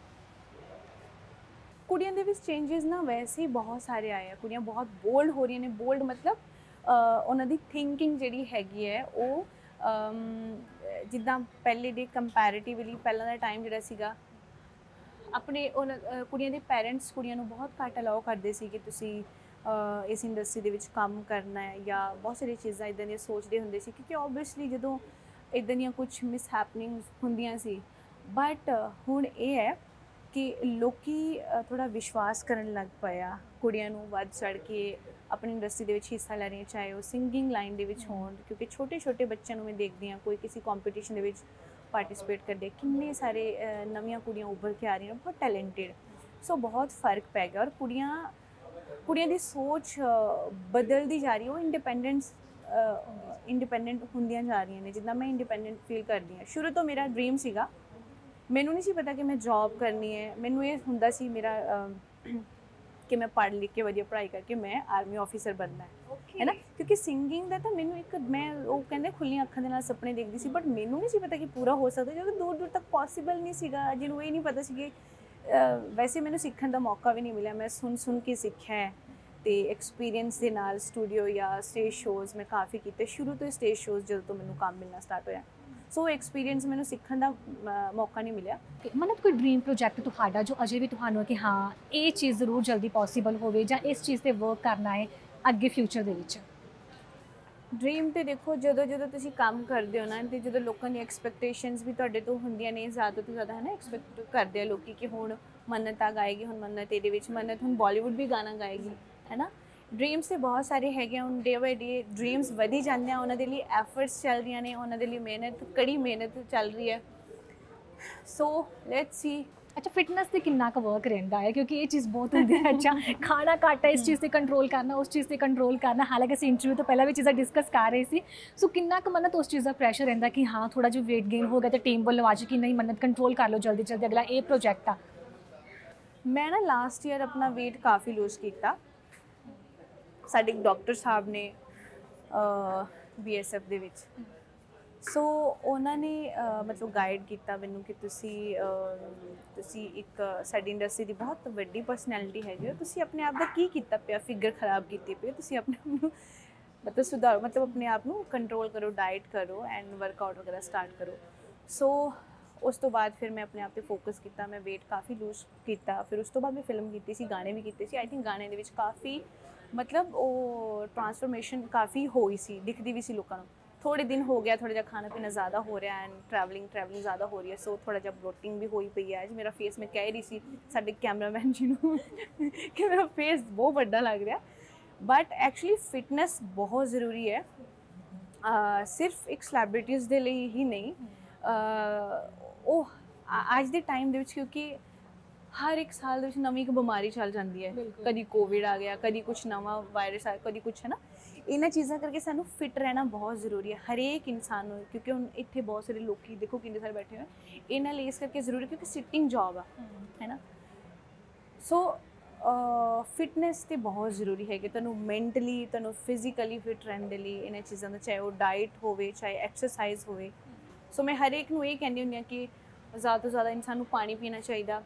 ਕੁੜੀਆਂ ਦੇ ਵਿੱਚ ਚੇਂਜਸ ਨਾ ਵੈਸੇ ਹੀ ਬਹੁਤ ਸਾਰੇ ਆਏ ਆ, ਕੁੜੀਆਂ ਬਹੁਤ ਬੋਲਡ ਹੋ ਰਹੀਆਂ ਨੇ। ਬੋਲਡ ਮਤਲਬ ਉਹਨਾਂ ਦੀ ਥਿੰਕਿੰਗ ਜਿਹੜੀ ਹੈਗੀ ਹੈ ਉਹ ਜਿੱਦਾਂ ਪਹਿਲੇ ਦੇ ਕੰਪੈਰੀਟਿਵਲੀ ਪਹਿਲਾਂ ਦਾ ਟਾਈਮ ਜਿਹੜਾ ਸੀਗਾ, ਆਪਣੇ ਕੁੜੀਆਂ ਦੇ ਪੈਰੈਂਟਸ ਕੁੜੀਆਂ ਨੂੰ ਬਹੁਤ ਘੱਟ ਅਲਾਓ ਕਰਦੇ ਸੀ ਕਿ ਤੁਸੀਂ ਇਸ ਇੰਡਸਟਰੀ ਦੇ ਵਿੱਚ ਕੰਮ ਕਰਨਾ ਹੈ, ਜਾਂ ਬਹੁਤ ਸਾਰੀਆਂ ਚੀਜ਼ਾਂ ਇੱਦਾਂ ਦੀਆਂ ਸੋਚਦੇ ਹੁੰਦੇ ਸੀ, ਕਿਉਂਕਿ ਓਬਵੀਅਸਲੀ ਜਦੋਂ ਇੱਦਾਂ ਦੀਆਂ ਕੁਝ ਮਿਸ ਹੈਪਨਿੰਗਸ ਹੁੰਦੀਆਂ ਸੀ। ਬਟ ਹੁਣ ਇਹ ਹੈ ਕਿ ਲੋਕੀ ਥੋੜ੍ਹਾ ਵਿਸ਼ਵਾਸ ਕਰਨ ਲੱਗ ਪਏ ਆ, ਕੁੜੀਆਂ ਨੂੰ ਵੱਧ ਚੜ੍ਹ ਕੇ ਆਪਣੀ ਇੰਡਸਟਰੀ ਦੇ ਵਿੱਚ ਹਿੱਸਾ ਲੈ ਰਹੀਆਂ, ਚਾਹੇ ਉਹ ਸਿੰਗਿੰਗ ਲਾਈਨ ਦੇ ਵਿੱਚ ਹੋਣ, ਕਿਉਂਕਿ ਛੋਟੇ ਛੋਟੇ ਬੱਚਿਆਂ ਨੂੰ ਮੈਂ ਦੇਖਦੀ ਹਾਂ ਕੋਈ ਕਿਸੇ ਕੰਪੀਟੀਸ਼ਨ ਦੇ ਵਿੱਚ ਪਾਰਟਿਸਿਪੇਟ ਕਰਦੇ, ਕਿੰਨੇ ਸਾਰੇ ਨਵੀਆਂ ਕੁੜੀਆਂ ਉੱਭਰ ਕੇ ਆ ਰਹੀਆਂ, ਬਹੁਤ ਟੈਲੈਂਟਿਡ। ਸੋ ਬਹੁਤ ਫਰਕ ਪੈ ਗਿਆ, ਔਰ ਕੁੜੀਆਂ ਦੀ ਸੋਚ ਬਦਲਦੀ ਜਾ ਰਹੀ ਹੈ, ਉਹ ਇੰਡੀਪੈਂਡੈਂਟ ਹੁੰਦੀਆਂ ਜਾ ਰਹੀਆਂ ਨੇ, ਜਿੱਦਾਂ ਮੈਂ ਇੰਡੀਪੈਂਡੈਂਟ ਫੀਲ ਕਰਦੀ ਹਾਂ। ਸ਼ੁਰੂ ਤੋਂ ਮੇਰਾ ਡ੍ਰੀਮ ਸੀਗਾ, ਮੈਨੂੰ ਨਹੀਂ ਸੀ ਪਤਾ ਕਿ ਮੈਂ ਜੌਬ ਕਰਨੀ ਹੈ, ਮੈਨੂੰ ਇਹ ਹੁੰਦਾ ਸੀ ਮੇਰਾ ਕਿ ਮੈਂ ਪੜ੍ਹ ਲਿਖ ਕੇ ਵਧੀਆ ਪੜ੍ਹਾਈ ਕਰਕੇ ਮੈਂ ਆਰਮੀ ਆਫੀਸਰ ਬਣਨਾ ਹੈ ਨਾ। ਕਿਉਂਕਿ ਸਿੰਗਿੰਗ ਦਾ ਤਾਂ ਮੈਨੂੰ ਮੈਂ ਉਹ ਕਹਿੰਦੇ ਖੁੱਲੀਆਂ ਅੱਖਾਂ ਦੇ ਨਾਲ ਸੁਪਨੇ ਦੇਖਦੀ ਸੀ, ਬਟ ਮੈਨੂੰ ਨਹੀਂ ਸੀ ਪਤਾ ਕਿ ਪੂਰਾ ਹੋ ਸਕਦਾ, ਜਦੋਂ ਦੂਰ ਦੂਰ ਤੱਕ ਪੋਸੀਬਲ ਨਹੀਂ ਸੀਗਾ। ਜਿਹਨੂੰ ਇਹ ਨਹੀਂ ਪਤਾ ਸੀ ਕਿ ਵੈਸੇ ਮੈਨੂੰ ਸਿੱਖਣ ਦਾ ਮੌਕਾ ਵੀ ਨਹੀਂ ਮਿਲਿਆ, ਮੈਂ ਸੁਣ ਕੇ ਸਿੱਖਿਆ ਹੈ, ਅਤੇ ਐਕਸਪੀਰੀਅੰਸ ਦੇ ਨਾਲ ਸਟੂਡੀਓ ਜਾਂ ਸਟੇਜ ਸ਼ੋਜ਼ ਮੈਂ ਕਾਫੀ ਕੀਤੇ। ਸ਼ੁਰੂ ਤੋਂ ਸਟੇਜ ਸ਼ੋਜ਼ ਜਦੋਂ ਤੋਂ ਮੈਨੂੰ ਕੰਮ ਮਿਲਣਾ ਸਟਾਰਟ ਹੋਇਆ, ਸੋ ਐਕਸਪੀਰੀਅੰਸ ਮੈਨੂੰ ਸਿੱਖਣ ਦਾ ਮੌਕਾ ਨਹੀਂ ਮਿਲਿਆ। ਮਤਲਬ ਕੋਈ ਡ੍ਰੀਮ ਪ੍ਰੋਜੈਕਟ ਤੁਹਾਡਾ ਜੋ ਅਜੇ ਵੀ ਤੁਹਾਨੂੰ ਹੈ ਕਿ ਹਾਂ ਇਹ ਚੀਜ਼ ਜ਼ਰੂਰ ਜਲਦੀ ਪੋਸੀਬਲ ਹੋਵੇ, ਜਾਂ ਇਸ ਚੀਜ਼ 'ਤੇ ਵਰਕ ਕਰਨਾ ਹੈ ਅੱਗੇ ਫਿਊਚਰ ਦੇ ਵਿੱਚ? ਡ੍ਰੀਮ ਤੇ ਦੇਖੋ, ਜਦੋਂ ਤੁਸੀਂ ਕੰਮ ਕਰਦੇ ਹੋ ਨਾ, ਅਤੇ ਜਦੋਂ ਲੋਕਾਂ ਦੀ ਐਕਸਪੈਕਟੇਸ਼ਨਸ ਵੀ ਤੁਹਾਡੇ ਤੋਂ ਹੁੰਦੀਆਂ ਨੇ, ਜ਼ਿਆਦਾ ਤੋਂ ਜ਼ਿਆਦਾ ਹੈ ਨਾ, ਐਕਸਪੈਕਟ ਕਰਦੇ ਆ ਲੋਕੀ ਕਿ ਹੁਣ ਮੰਨਤ ਆ ਗਾਏਗੀ, ਹੁਣ ਮੰਨਤ ਇਹਦੇ ਵਿੱਚ, ਮੰਨਤ ਹੁਣ ਬਾਲੀਵੁੱਡ ਵੀ ਗਾਣਾ ਗਾਏਗੀ, ਹੈ ਨਾ। ਡ੍ਰੀਮਸ ਤੇ ਬਹੁਤ ਸਾਰੇ ਹੈਗੇ ਆ, ਹੁਣ ਡੇ ਬਾਈ ਡੇ ਡ੍ਰੀਮਸ ਵਧੀ ਜਾਂਦੇ ਆ, ਉਹਨਾਂ ਦੇ ਲਈ ਐਫਰਟਸ ਚੱਲ ਰਹੀਆਂ ਨੇ, ਉਹਨਾਂ ਦੇ ਲਈ ਮਿਹਨਤ, ਕੜੀ ਮਿਹਨਤ ਚੱਲ ਰਹੀ ਹੈ। So let's see. ਅੱਛਾ, ਫਿਟਨੈਸ ਤੇ ਕਿੰਨਾ ਕੁ ਵਰਕ ਰਹਿੰਦਾ ਹੈ, ਕਿਉਂਕਿ ਇਹ ਚੀਜ਼ ਬਹੁਤ ਹੁੰਦੀ ਹੈ। ਅੱਛਾ, ਖਾਣਾ ਘੱਟ ਹੈ, ਇਸ ਚੀਜ਼ 'ਤੇ ਕੰਟਰੋਲ ਕਰਨਾ, ਉਸ ਚੀਜ਼ 'ਤੇ ਕੰਟਰੋਲ ਕਰਨਾ। ਹਾਲਾਂਕਿ ਅਸੀਂ ਇੰਟਰਵਿਊ ਤੋਂ ਪਹਿਲਾਂ ਵੀ ਚੀਜ਼ਾਂ ਡਿਸਕਸ ਕਰ ਰਹੇ ਸੀ। ਸੋ ਕਿੰਨਾ ਕੁ ਮੰਨਤ ਉਸ ਚੀਜ਼ ਦਾ ਪ੍ਰੈਸ਼ਰ ਰਹਿੰਦਾ ਕਿ ਹਾਂ ਥੋੜ੍ਹਾ ਜਿਹਾ ਵੇਟ ਗੇਨ ਹੋ ਗਿਆ ਤਾਂ ਟੀਮ ਵੱਲੋਂ ਅੱਜ ਕਿ ਨਹੀਂ ਮੰਨਤ ਕੰਟਰੋਲ ਕਰ ਲਓ, ਜਲਦੀ ਜਲਦੀ ਅਗਲਾ ਇਹ ਪ੍ਰੋਜੈਕਟ ਆ? ਮੈਂ ਨਾ ਲਾਸਟ ਈਅਰ ਆਪਣਾ ਵੇਟ ਕਾਫੀ ਲੂਜ਼ ਕੀਤਾ। ਸਾਡੇ ਇੱਕ ਡਾਕਟਰ ਸਾਹਿਬ ਨੇ BSF ਦੇ ਵਿੱਚ, ਸੋ ਉਹਨਾਂ ਨੇ ਮਤਲਬ ਗਾਈਡ ਕੀਤਾ ਮੈਨੂੰ ਕਿ ਤੁਸੀਂ ਇੱਕ ਸਾਡੀ ਇੰਡਸਟਰੀ ਦੀ ਬਹੁਤ ਵੱਡੀ ਪਰਸਨੈਲਿਟੀ ਹੈਗੀ ਹੋ, ਤੁਸੀਂ ਆਪਣੇ ਆਪ ਦਾ ਕੀ ਕੀਤਾ ਪਿਆ, ਫਿਗਰ ਖਰਾਬ ਕੀਤੀ ਪਈ, ਤੁਸੀਂ ਆਪਣੇ ਆਪ ਨੂੰ ਮਤਲਬ ਸੁਧਾਰੋ, ਮਤਲਬ ਆਪਣੇ ਆਪ ਨੂੰ ਕੰਟਰੋਲ ਕਰੋ, ਡਾਈਟ ਕਰੋ ਐਂਡ ਵਰਕਆਊਟ ਵਗੈਰਾ ਸਟਾਰਟ ਕਰੋ। ਸੋ ਉਸ ਤੋਂ ਬਾਅਦ ਫਿਰ ਮੈਂ ਆਪਣੇ ਆਪ 'ਤੇ ਫੋਕਸ ਕੀਤਾ, ਮੈਂ ਵੇਟ ਕਾਫੀ ਲੂਜ਼ ਕੀਤਾ। ਫਿਰ ਉਸ ਤੋਂ ਬਾਅਦ ਮੈਂ ਫਿਲਮ ਕੀਤੀ ਸੀ, ਗਾਣੇ ਵੀ ਕੀਤੇ ਸੀ। ਆਈ ਥਿੰਕ ਗਾਣੇ ਦੇ ਵਿੱਚ ਕਾਫੀ ਮਤਲਬ ਉਹ ਟਰਾਂਸਫਰਮੇਸ਼ਨ ਕਾਫੀ ਹੋਈ ਸੀ, ਦਿਖਦੀ ਵੀ ਸੀ ਲੋਕਾਂ ਨੂੰ। ਥੋੜ੍ਹੇ ਦਿਨ ਹੋ ਗਿਆ, ਥੋੜ੍ਹਾ ਜਿਹਾ ਖਾਣਾ ਪੀਣਾ ਜ਼ਿਆਦਾ ਹੋ ਰਿਹਾ ਐਂਡ ਟਰੈਵਲਿੰਗ ਜ਼ਿਆਦਾ ਹੋ ਰਹੀ ਹੈ, ਸੋ ਥੋੜ੍ਹਾ ਜਿਹਾ ਬਲੋਟਿੰਗ ਵੀ ਹੋਈ ਪਈ ਹੈ। ਅੱਜ ਮੇਰਾ ਫੇਸ, ਮੈਂ ਕਹਿ ਰਹੀ ਸੀ ਸਾਡੇ ਕੈਮਰਾਮੈਨ ਜੀ ਨੂੰ ਕਿ ਮੇਰਾ ਫੇਸ ਬਹੁਤ ਵੱਡਾ ਲੱਗ ਰਿਹਾ, ਬਟ ਐਕਚੁਅਲੀ ਫਿਟਨੈਸ ਬਹੁਤ ਜ਼ਰੂਰੀ ਹੈ। ਸਿਰਫ ਇੱਕ ਸੈਲੀਬ੍ਰਿਟੀਜ਼ ਦੇ ਲਈ ਹੀ ਨਹੀਂ, ਉਹ ਅੱਜ ਦੇ ਟਾਈਮ ਦੇ ਵਿੱਚ, ਕਿਉਂਕਿ ਹਰ ਇੱਕ ਸਾਲ ਦੇ ਵਿੱਚ ਨਵੀਂ ਇੱਕ ਬਿਮਾਰੀ ਚੱਲ ਜਾਂਦੀ ਹੈ, ਕਦੀ ਕੋਵਿਡ ਆ ਗਿਆ, ਕਦੀ ਕੁਛ ਨਵਾਂ ਵਾਇਰਸ ਆ, ਕਦੀ ਕੁਛ, ਹੈ ਨਾ। ਇਹਨਾਂ ਚੀਜ਼ਾਂ ਕਰਕੇ ਸਾਨੂੰ ਫਿਟ ਰਹਿਣਾ ਬਹੁਤ ਜ਼ਰੂਰੀ ਹੈ ਹਰੇਕ ਇਨਸਾਨ ਨੂੰ, ਕਿਉਂਕਿ ਹੁਣ ਇੱਥੇ ਬਹੁਤ ਸਾਰੇ ਲੋਕੀ ਦੇਖੋ ਕਿੰਨੇ ਸਾਰੇ ਬੈਠੇ ਹੋਏ, ਇਹਨਾਂ ਲਈ ਇਸ ਕਰਕੇ ਜ਼ਰੂਰੀ, ਕਿਉਂਕਿ ਸਿਟਿੰਗ ਜੌਬ ਆ, ਹੈ ਨਾ। ਸੋ ਫਿਟਨੈਸ ਤੇ ਬਹੁਤ ਜ਼ਰੂਰੀ ਹੈ ਕਿ ਤੁਹਾਨੂੰ ਮੈਂਟਲੀ, ਤੁਹਾਨੂੰ ਫਿਜ਼ੀਕਲੀ ਫਿਟ ਰਹਿਣ ਦੇ ਲਈ ਇਹਨਾਂ ਚੀਜ਼ਾਂ ਦਾ, ਚਾਹੇ ਉਹ ਡਾਈਟ ਹੋਵੇ, ਚਾਹੇ ਐਕਸਰਸਾਈਜ਼ ਹੋਵੇ। ਸੋ ਮੈਂ ਹਰੇਕ ਨੂੰ ਇਹ ਕਹਿੰਦੀ ਹੁੰਦੀ ਹਾਂ ਕਿ ਜ਼ਿਆਦਾ ਤੋਂ ਜ਼ਿਆਦਾ ਇਨਸਾਨ ਨੂੰ ਪਾਣੀ ਪੀਣਾ ਚਾਹੀਦਾ,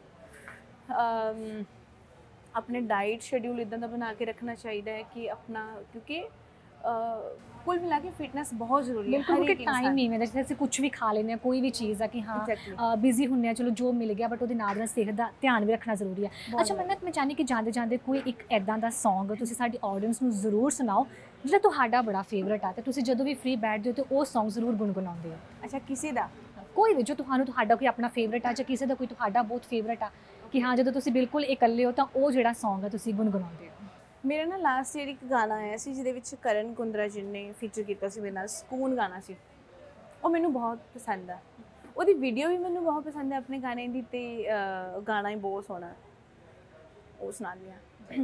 ਆਪਣੇ ਡਾਈਟ ਸ਼ੈਡਿਊਲ ਇੱਦਾਂ ਦਾ ਬਣਾ ਕੇ ਰੱਖਣਾ ਚਾਹੀਦਾ ਹੈ ਕਿ ਆਪਣਾ, ਕਿਉਂਕਿ ਕੁੱਲ ਮਿਲਾ ਕੇ ਫਿਟਨੈਸ ਬਹੁਤ ਜ਼ਰੂਰੀ ਹੈ। ਕਿਉਂਕਿ ਟਾਈਮ ਨਹੀਂ ਮਿਲਦਾ, ਜਿਵੇਂ ਅਸੀਂ ਕੁਝ ਵੀ ਖਾ ਲੈਂਦੇ ਹਾਂ, ਕੋਈ ਵੀ ਚੀਜ਼ ਆ ਕਿ ਹਾਂ ਬਿਜ਼ੀ ਹੁੰਦੇ ਆ, ਚਲੋ ਜੋ ਮਿਲ ਗਿਆ, ਬਟ ਉਹਦੇ ਨਾਲ ਸਿਹਤ ਦਾ ਧਿਆਨ ਵੀ ਰੱਖਣਾ ਜ਼ਰੂਰੀ ਹੈ। ਅੱਛਾ ਮੰਨਤ, ਮੈਂ ਚਾਹੁੰਦੀ ਕਿ ਜਾਂਦੇ ਜਾਂਦੇ ਕੋਈ ਇੱਕ ਇੱਦਾਂ ਦਾ ਸੌਂਗ ਤੁਸੀਂ ਸਾਡੀ ਆਡੀਅנס ਨੂੰ ਜ਼ਰੂਰ ਸੁਣਾਓ ਜਿਹੜਾ ਤੁਹਾਡਾ ਬੜਾ ਫੇਵਰਟ ਆ, ਤੇ ਤੁਸੀਂ ਜਦੋਂ ਵੀ ਫ੍ਰੀ ਬੈਠਦੇ ਹੋ ਤੇ ਉਹ ਸੌਂਗ ਜ਼ਰੂਰ ਗੁਣਗੁਣਾਉਂਦੇ ਹੋ। ਅੱਛਾ, ਕਿਸੇ ਦਾ ਕੋਈ ਵੀ ਜੋ ਤੁਹਾਡਾ ਕੋਈ ਆਪਣਾ ਫੇਵਰਟ ਆ, ਜਾਂ ਕਿਸੇ ਦਾ ਕੋਈ ਤੁਹਾਡਾ ਬਹੁਤ ਫੇਵਰਟ ਆ ਕਿ ਹਾਂ ਜਦੋਂ ਤੁਸੀਂ ਬਿਲਕੁਲ ਇਕੱਲੇ ਹੋ ਤਾਂ ਉਹ ਜਿਹੜਾ ਸੌਂਗ ਆ ਤੁਸੀਂ ਗੁਣਗੁਣਾਉਂਦੇ ਹੋ। ਮੇਰਾ ਨਾ ਲਾਸਟ ਈਅਰ ਇੱਕ ਗਾਣਾ ਆਇਆ ਸੀ ਜਿਹਦੇ ਵਿੱਚ ਕਰਨ ਕੁੰਦਰਾ ਜੀ ਨੇ ਫੀਚਰ ਕੀਤਾ ਸੀ ਮੇਰੇ ਨਾਲ, ਸਕੂਨ ਗਾਣਾ ਸੀ, ਉਹ ਮੈਨੂੰ ਬਹੁਤ ਪਸੰਦ ਆ। ਉਹਦੀ ਵੀਡੀਓ ਵੀ ਮੈਨੂੰ ਬਹੁਤ ਪਸੰਦ ਹੈ ਆਪਣੇ ਗਾਣੇ ਦੀ, ਤੇ ਗਾਣਾ ਹੀ ਬਹੁਤ ਸੋਹਣਾ, ਉਹ ਸੁਣਾਉਂਦੀ ਹਾਂ।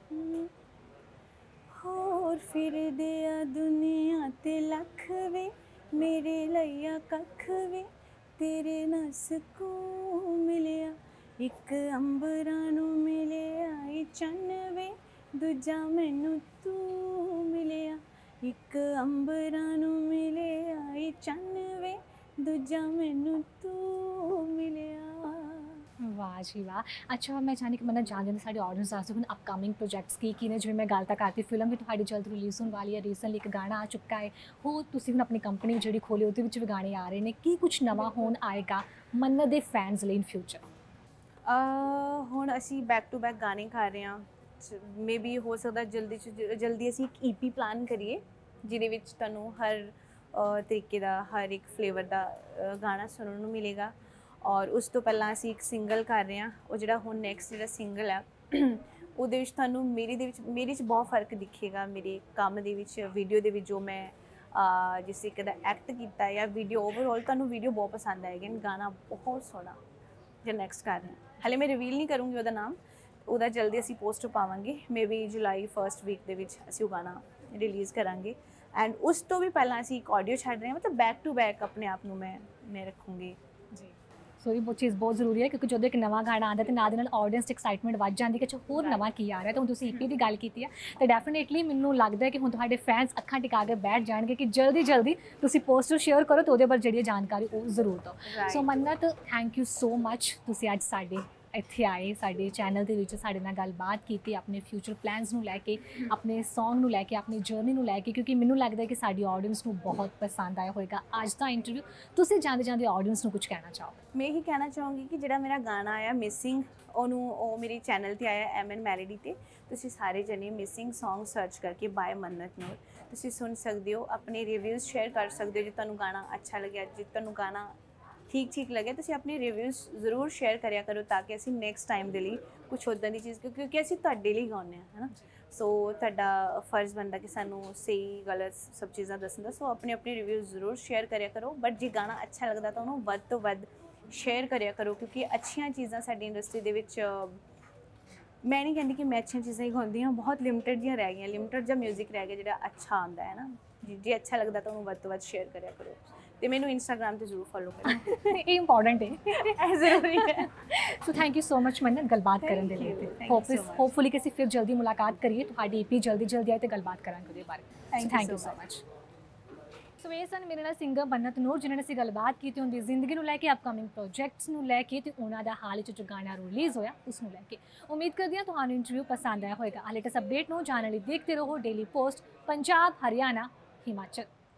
ਹੋਰ ਫਿਰਦੇ ਆ ਦੁਨੀਆ ਤੇ ਲੱਖ ਵੇ, ਮੇਰੇ ਲਈਆ ਕੱਖ ਵੇ, ਤੇਰੇ ਨਾਲ ਸਕੂਨ ਮਿਲਿਆ, ਇੱਕ ਅੰਬਰਾਂ ਨੂੰ ਮਿਲਿਆ ਈ ਚੰਨ ਵੇ, ਦੂਜਾ ਮੈਨੂੰ ਤੂੰ ਮਿਲਿਆ, ਇੱਕ ਅੰਬਰਾਂ ਨੂੰ ਮਿਲਿਆ ਈ ਚੰਨ ਵੇ, ਦੂਜਾ ਮੈਨੂੰ ਤੂੰ ਮਿਲਿਆ। ਵਾਹ ਜੀ ਵਾਹ। ਅੱਛਾ, ਮੈਂ ਚਾਹੁੰਦੀ ਕਿ ਮੈਨੂੰ ਜਾਣ ਦਿੰਦੇ ਸਾਡੀ ਆਡੀਅנס ਦੱਸ ਦਿਓ ਹੁਣ ਅਪਕਮਿੰਗ ਪ੍ਰੋਜੈਕਟਸ ਕੀ ਨੇ, ਜਿਵੇਂ ਮੈਂ ਗੱਲ ਤਾਂ ਕਰਤੀ, ਫਿਲਮ ਵੀ ਤੁਹਾਡੀ ਜਲਦ ਰਿਲੀਜ਼ ਹੋਣ ਵਾਲੀ ਹੈ, ਰੀਸੈਂਟਲੀ ਇੱਕ ਗਾਣਾ ਆ ਚੁੱਕਾ ਹੈ, ਹੋਰ ਤੁਸੀਂ ਹੁਣ ਆਪਣੀ ਕੰਪਨੀ ਜਿਹੜੀ ਖੋਲੀ ਉਹਦੇ ਵਿੱਚ ਵੀ ਗਾਣੇ ਆ ਰਹੇ ਨੇ, ਕੀ ਕੁਛ ਨਵਾਂ ਹੋਣ ਆਏਗਾ ਮੰਨਤ ਦੇ ਫੈਨਸ ਲਈ ਇਨ ਫਿਊਚਰ? ਹੁਣ ਅਸੀਂ ਬੈਕ ਟੂ ਬੈਕ ਗਾਣੇ ਕਰ ਰਹੇ ਹਾਂ, ਮੇ ਬੀ ਹੋ ਸਕਦਾ ਜਲਦੀ ਅਸੀਂ ਇੱਕ EP ਪਲਾਨ ਕਰੀਏ ਜਿਹਦੇ ਵਿੱਚ ਤੁਹਾਨੂੰ ਹਰ ਤਰੀਕੇ ਦਾ, ਹਰ ਇੱਕ ਫਲੇਵਰ ਦਾ ਗਾਣਾ ਸੁਣਨ ਨੂੰ ਮਿਲੇਗਾ। ਔਰ ਉਸ ਤੋਂ ਪਹਿਲਾਂ ਅਸੀਂ ਇੱਕ ਸਿੰਗਲ ਕਰ ਰਹੇ ਹਾਂ, ਉਹ ਜਿਹੜਾ ਹੁਣ ਨੈਕਸਟ ਜਿਹੜਾ ਸਿੰਗਲ ਆ ਉਹਦੇ ਵਿੱਚ ਤੁਹਾਨੂੰ ਮੇਰੇ 'ਚ ਬਹੁਤ ਫਰਕ ਦਿਖੇਗਾ, ਮੇਰੇ ਕੰਮ ਦੇ ਵਿੱਚ, ਵੀਡੀਓ ਦੇ ਵਿੱਚ, ਜੋ ਮੈਂ ਜਿਸ ਤਰੀਕੇ ਦਾ ਐਕਟ ਕੀਤਾ ਜਾਂ ਵੀਡੀਓ ਓਵਰਆਲ ਤੁਹਾਨੂੰ ਵੀਡੀਓ ਬਹੁਤ ਪਸੰਦ ਆਏਗੀ, ਗਾਣਾ ਬਹੁਤ ਸੋਹਣਾ ਜਿਹੜਾ ਨੈਕਸਟ ਕਰ ਰਹੇ ਹਾਂ। ਹਾਲੇ ਮੈਂ ਰਿਵੀਲ ਨਹੀਂ ਕਰੂੰਗੀ ਉਹਦਾ ਨਾਮ, ਉਹਦਾ ਜਲਦੀ ਅਸੀਂ ਪੋਸਟ ਪਾਵਾਂਗੇ, maybe July first week ਦੇ ਵਿੱਚ ਅਸੀਂ ਉਹ ਗਾਣਾ ਰਿਲੀਜ਼ ਕਰਾਂਗੇ। ਐਂਡ ਉਸ ਤੋਂ ਵੀ ਪਹਿਲਾਂ ਅਸੀਂ ਇੱਕ ਆਡੀਓ ਛੱਡ ਰਹੇ ਹਾਂ, ਮਤਲਬ ਬੈਕ ਟੂ ਬੈਕ ਆਪਣੇ ਆਪ ਨੂੰ ਮੈਂ ਰੱਖੂੰਗੀ ਜੀ। ਸੋ ਇਹ ਚੀਜ਼ ਬਹੁਤ ਜ਼ਰੂਰੀ ਹੈ, ਕਿਉਂਕਿ ਜਦੋਂ ਇੱਕ ਨਵਾਂ ਗਾਣਾ ਆਉਂਦਾ ਤੇ ਨਾਲ ਦੇ ਨਾਲ ਆਡੀਅנס 'ਚ ਐਕਸਾਈਟਮੈਂਟ ਵੱਧ ਜਾਂਦੀ ਕਿ ਹੋਰ ਨਵਾਂ ਕੀ ਆ ਰਿਹਾ। ਤਾਂ ਹੁਣ ਤੁਸੀਂ EP ਦੀ ਗੱਲ ਕੀਤੀ ਹੈ, ਤਾਂ ਡੈਫੀਨੇਟਲੀ ਮੈਨੂੰ ਲੱਗਦਾ ਹੈ ਕਿ ਹੁਣ ਤੁਹਾਡੇ ਫੈਨਸ ਅੱਖਾਂ ਟਿਕਾ ਕੇ ਬੈਠ ਜਾਣਗੇ ਕਿ ਜਲਦੀ ਤੁਸੀਂ ਪੋਸਟਰ ਸ਼ੇਅਰ ਕਰੋ ਤੇ ਉਹਦੇ ਬਾਰੇ ਜਿਹੜੀ ਜਾਣਕਾਰੀ ਉਹ ਜ਼ਰੂਰ ਦਿਓ। ਸੋ Mannat, thank you so much, ਤੁਸੀਂ ਅੱਜ ਸਾਡੇ ਇੱਥੇ ਆਏ, ਸਾਡੇ ਚੈਨਲ ਦੇ ਵਿੱਚ ਸਾਡੇ ਨਾਲ ਗੱਲਬਾਤ ਕੀਤੀ, ਆਪਣੇ ਫਿਊਚਰ ਪਲਾਨਸ ਨੂੰ ਲੈ ਕੇ, ਆਪਣੇ ਸੌਂਗ ਨੂੰ ਲੈ ਕੇ, ਆਪਣੀ ਜਰਨੀ ਨੂੰ ਲੈ ਕੇ, ਕਿਉਂਕਿ ਮੈਨੂੰ ਲੱਗਦਾ ਕਿ ਸਾਡੀ ਆਡੀਅנס ਨੂੰ ਬਹੁਤ ਪਸੰਦ ਆਇਆ ਹੋਏਗਾ ਅੱਜ ਦਾ ਇੰਟਰਵਿਊ। ਤੁਸੀਂ ਜਾਂਦੇ ਆਡੀਅנס ਨੂੰ ਕੁਝ ਕਹਿਣਾ ਚਾਹੋ? ਮੈਂ ਇਹੀ ਕਹਿਣਾ ਚਾਹੂੰਗੀ ਕਿ ਜਿਹੜਾ ਮੇਰਾ ਗਾਣਾ ਆਇਆ ਮਿਸਿੰਗ, ਉਹ ਮੇਰੇ ਚੈਨਲ ਤੇ ਆਇਆ MN ਮੈਲੋਡੀ ਤੇ, ਤੁਸੀਂ ਸਾਰੇ ਜਣੇ ਮਿਸਿੰਗ ਸੌਂਗ ਸਰਚ ਕਰਕੇ ਬਾਏ ਮੰਨਤ ਨੂਰ ਤੁਸੀਂ ਸੁਣ ਸਕਦੇ ਹੋ, ਆਪਣੇ ਰਿਵਿਊਜ਼ ਸ਼ੇਅਰ ਕਰ ਸਕਦੇ ਹੋ। ਜੇ ਤੁਹਾਨੂੰ ਗਾਣਾ ਅੱਛਾ ਲੱਗਿਆ, ਜੇ ਤੁਹਾਨੂੰ ਗਾਣਾ ਠੀਕ ਲੱਗਿਆ, ਤੁਸੀਂ ਆਪਣੇ ਰਿਵਿਊਜ਼ ਜ਼ਰੂਰ ਸ਼ੇਅਰ ਕਰਿਆ ਕਰੋ, ਤਾਂ ਕਿ ਅਸੀਂ ਨੈਕਸਟ ਟਾਈਮ ਦੇ ਲਈ ਕੁਛ ਉੱਦਾਂ ਦੀ ਚੀਜ਼, ਕਿਉਂਕਿ ਅਸੀਂ ਤੁਹਾਡੇ ਲਈ ਗਾਉਂਦੇ ਹਾਂ, ਹੈ ਨਾ। ਸੋ ਤੁਹਾਡਾ ਫਰਜ਼ ਬਣਦਾ ਕਿ ਸਾਨੂੰ ਸਹੀ ਗਲਤ ਸਭ ਚੀਜ਼ਾਂ ਦੱਸਣ ਦਾ। ਸੋ ਆਪਣੇ ਰਿਵਿਊਜ਼ ਜ਼ਰੂਰ ਸ਼ੇਅਰ ਕਰਿਆ ਕਰੋ, ਬਟ ਜੇ ਗਾਣਾ ਅੱਛਾ ਲੱਗਦਾ ਤਾਂ ਉਹਨੂੰ ਵੱਧ ਤੋਂ ਵੱਧ ਸ਼ੇਅਰ ਕਰਿਆ ਕਰੋ, ਕਿਉਂਕਿ ਅੱਛੀਆਂ ਚੀਜ਼ਾਂ ਸਾਡੀ ਇੰਡਸਟਰੀ ਦੇ ਵਿੱਚ, ਮੈਂ ਨਹੀਂ ਕਹਿੰਦੀ ਕਿ ਮੈਂ ਅੱਛੀਆਂ ਚੀਜ਼ਾਂ ਹੀ ਗਾਉਂਦੀ ਹਾਂ, ਬਹੁਤ ਲਿਮਟਿਡ ਜਿਹੀਆਂ ਰਹਿ ਗਈਆਂ, ਲਿਮਟਿਡ ਜਿਹਾ ਮਿਊਜ਼ਿਕ ਰਹਿ ਗਿਆ ਜਿਹੜਾ ਅੱਛਾ ਆਉਂਦਾ ਹੈ ਨਾ। ਜੇ ਅੱਛਾ ਲੱਗਦਾ ਤਾਂ ਉਹਨੂੰ ਵੱਧ ਤੋਂ ਵੱਧ ਸ਼ੇਅਰ ਕਰਿਆ ਕਰੋ, ਤੇ ਮੈਨੂੰ ਇੰਸਟਾਗ੍ਰਾਮ ਤੇ ਜ਼ਰੂਰ ਫੋਲੋ ਕਰੋ, ਇਹ ਇੰਪੋਰਟੈਂਟ ਹੈ, ਇਹ ਜ਼ਰੂਰੀ ਹੈ। So thank you so much Mannat ਗੱਲਬਾਤ ਕਰਨ ਦੇ ਲਈ। ਹੋਪਫੁਲੀ ਕਿ ਅਸੀਂ ਫਿਰ ਜਲਦੀ ਮੁਲਾਕਾਤ ਕਰੀਏ, ਤੁਹਾਡੀ EP ਜਲਦੀ ਆਏ ਤੇ ਗੱਲਬਾਤ ਕਰਾਂਗੇ ਉਹਦੇ ਬਾਰੇ। Thank you so much. So ਇਹ ਸਨ ਮੇਰੇ ਨਾਲ ਸਿੰਗਰ ਮੰਨਤ ਨੂਰ, ਜਿਨ੍ਹਾਂ ਨੇ ਅਸੀਂ ਗੱਲਬਾਤ ਕੀਤੀ ਹੁੰਦੀ ਜ਼ਿੰਦਗੀ ਨੂੰ ਲੈ ਕੇ, ਅਪਕਮਿੰਗ ਪ੍ਰੋਜੈਕਟਸ ਨੂੰ ਲੈ ਕੇ, ਤੇ ਉਹਨਾਂ ਦਾ ਹਾਲ 'ਚ ਜੋ ਗਾਣਾ ਰਿਲੀਜ਼ ਹੋਇਆ ਉਸ ਨੂੰ ਲੈ ਕੇ। ਉਮੀਦ ਕਰਦੀ ਹਾਂ ਤੁਹਾਨੂੰ ਇੰਟਰਵਿਊ ਪਸੰਦ ਆਇਆ ਹੋਏਗਾ। ਲੇਟੈਸਟ ਅਪਡੇਟ ਨੂੰ ਜਾਣਨ ਲਈ ਦੇਖਦੇ ਰਹੋ ਡੇਲੀ ਪੋਸਟ, ਪੰਜਾਬ, ਹਰਿਆਣਾ, ਹਿਮਾਚਲ।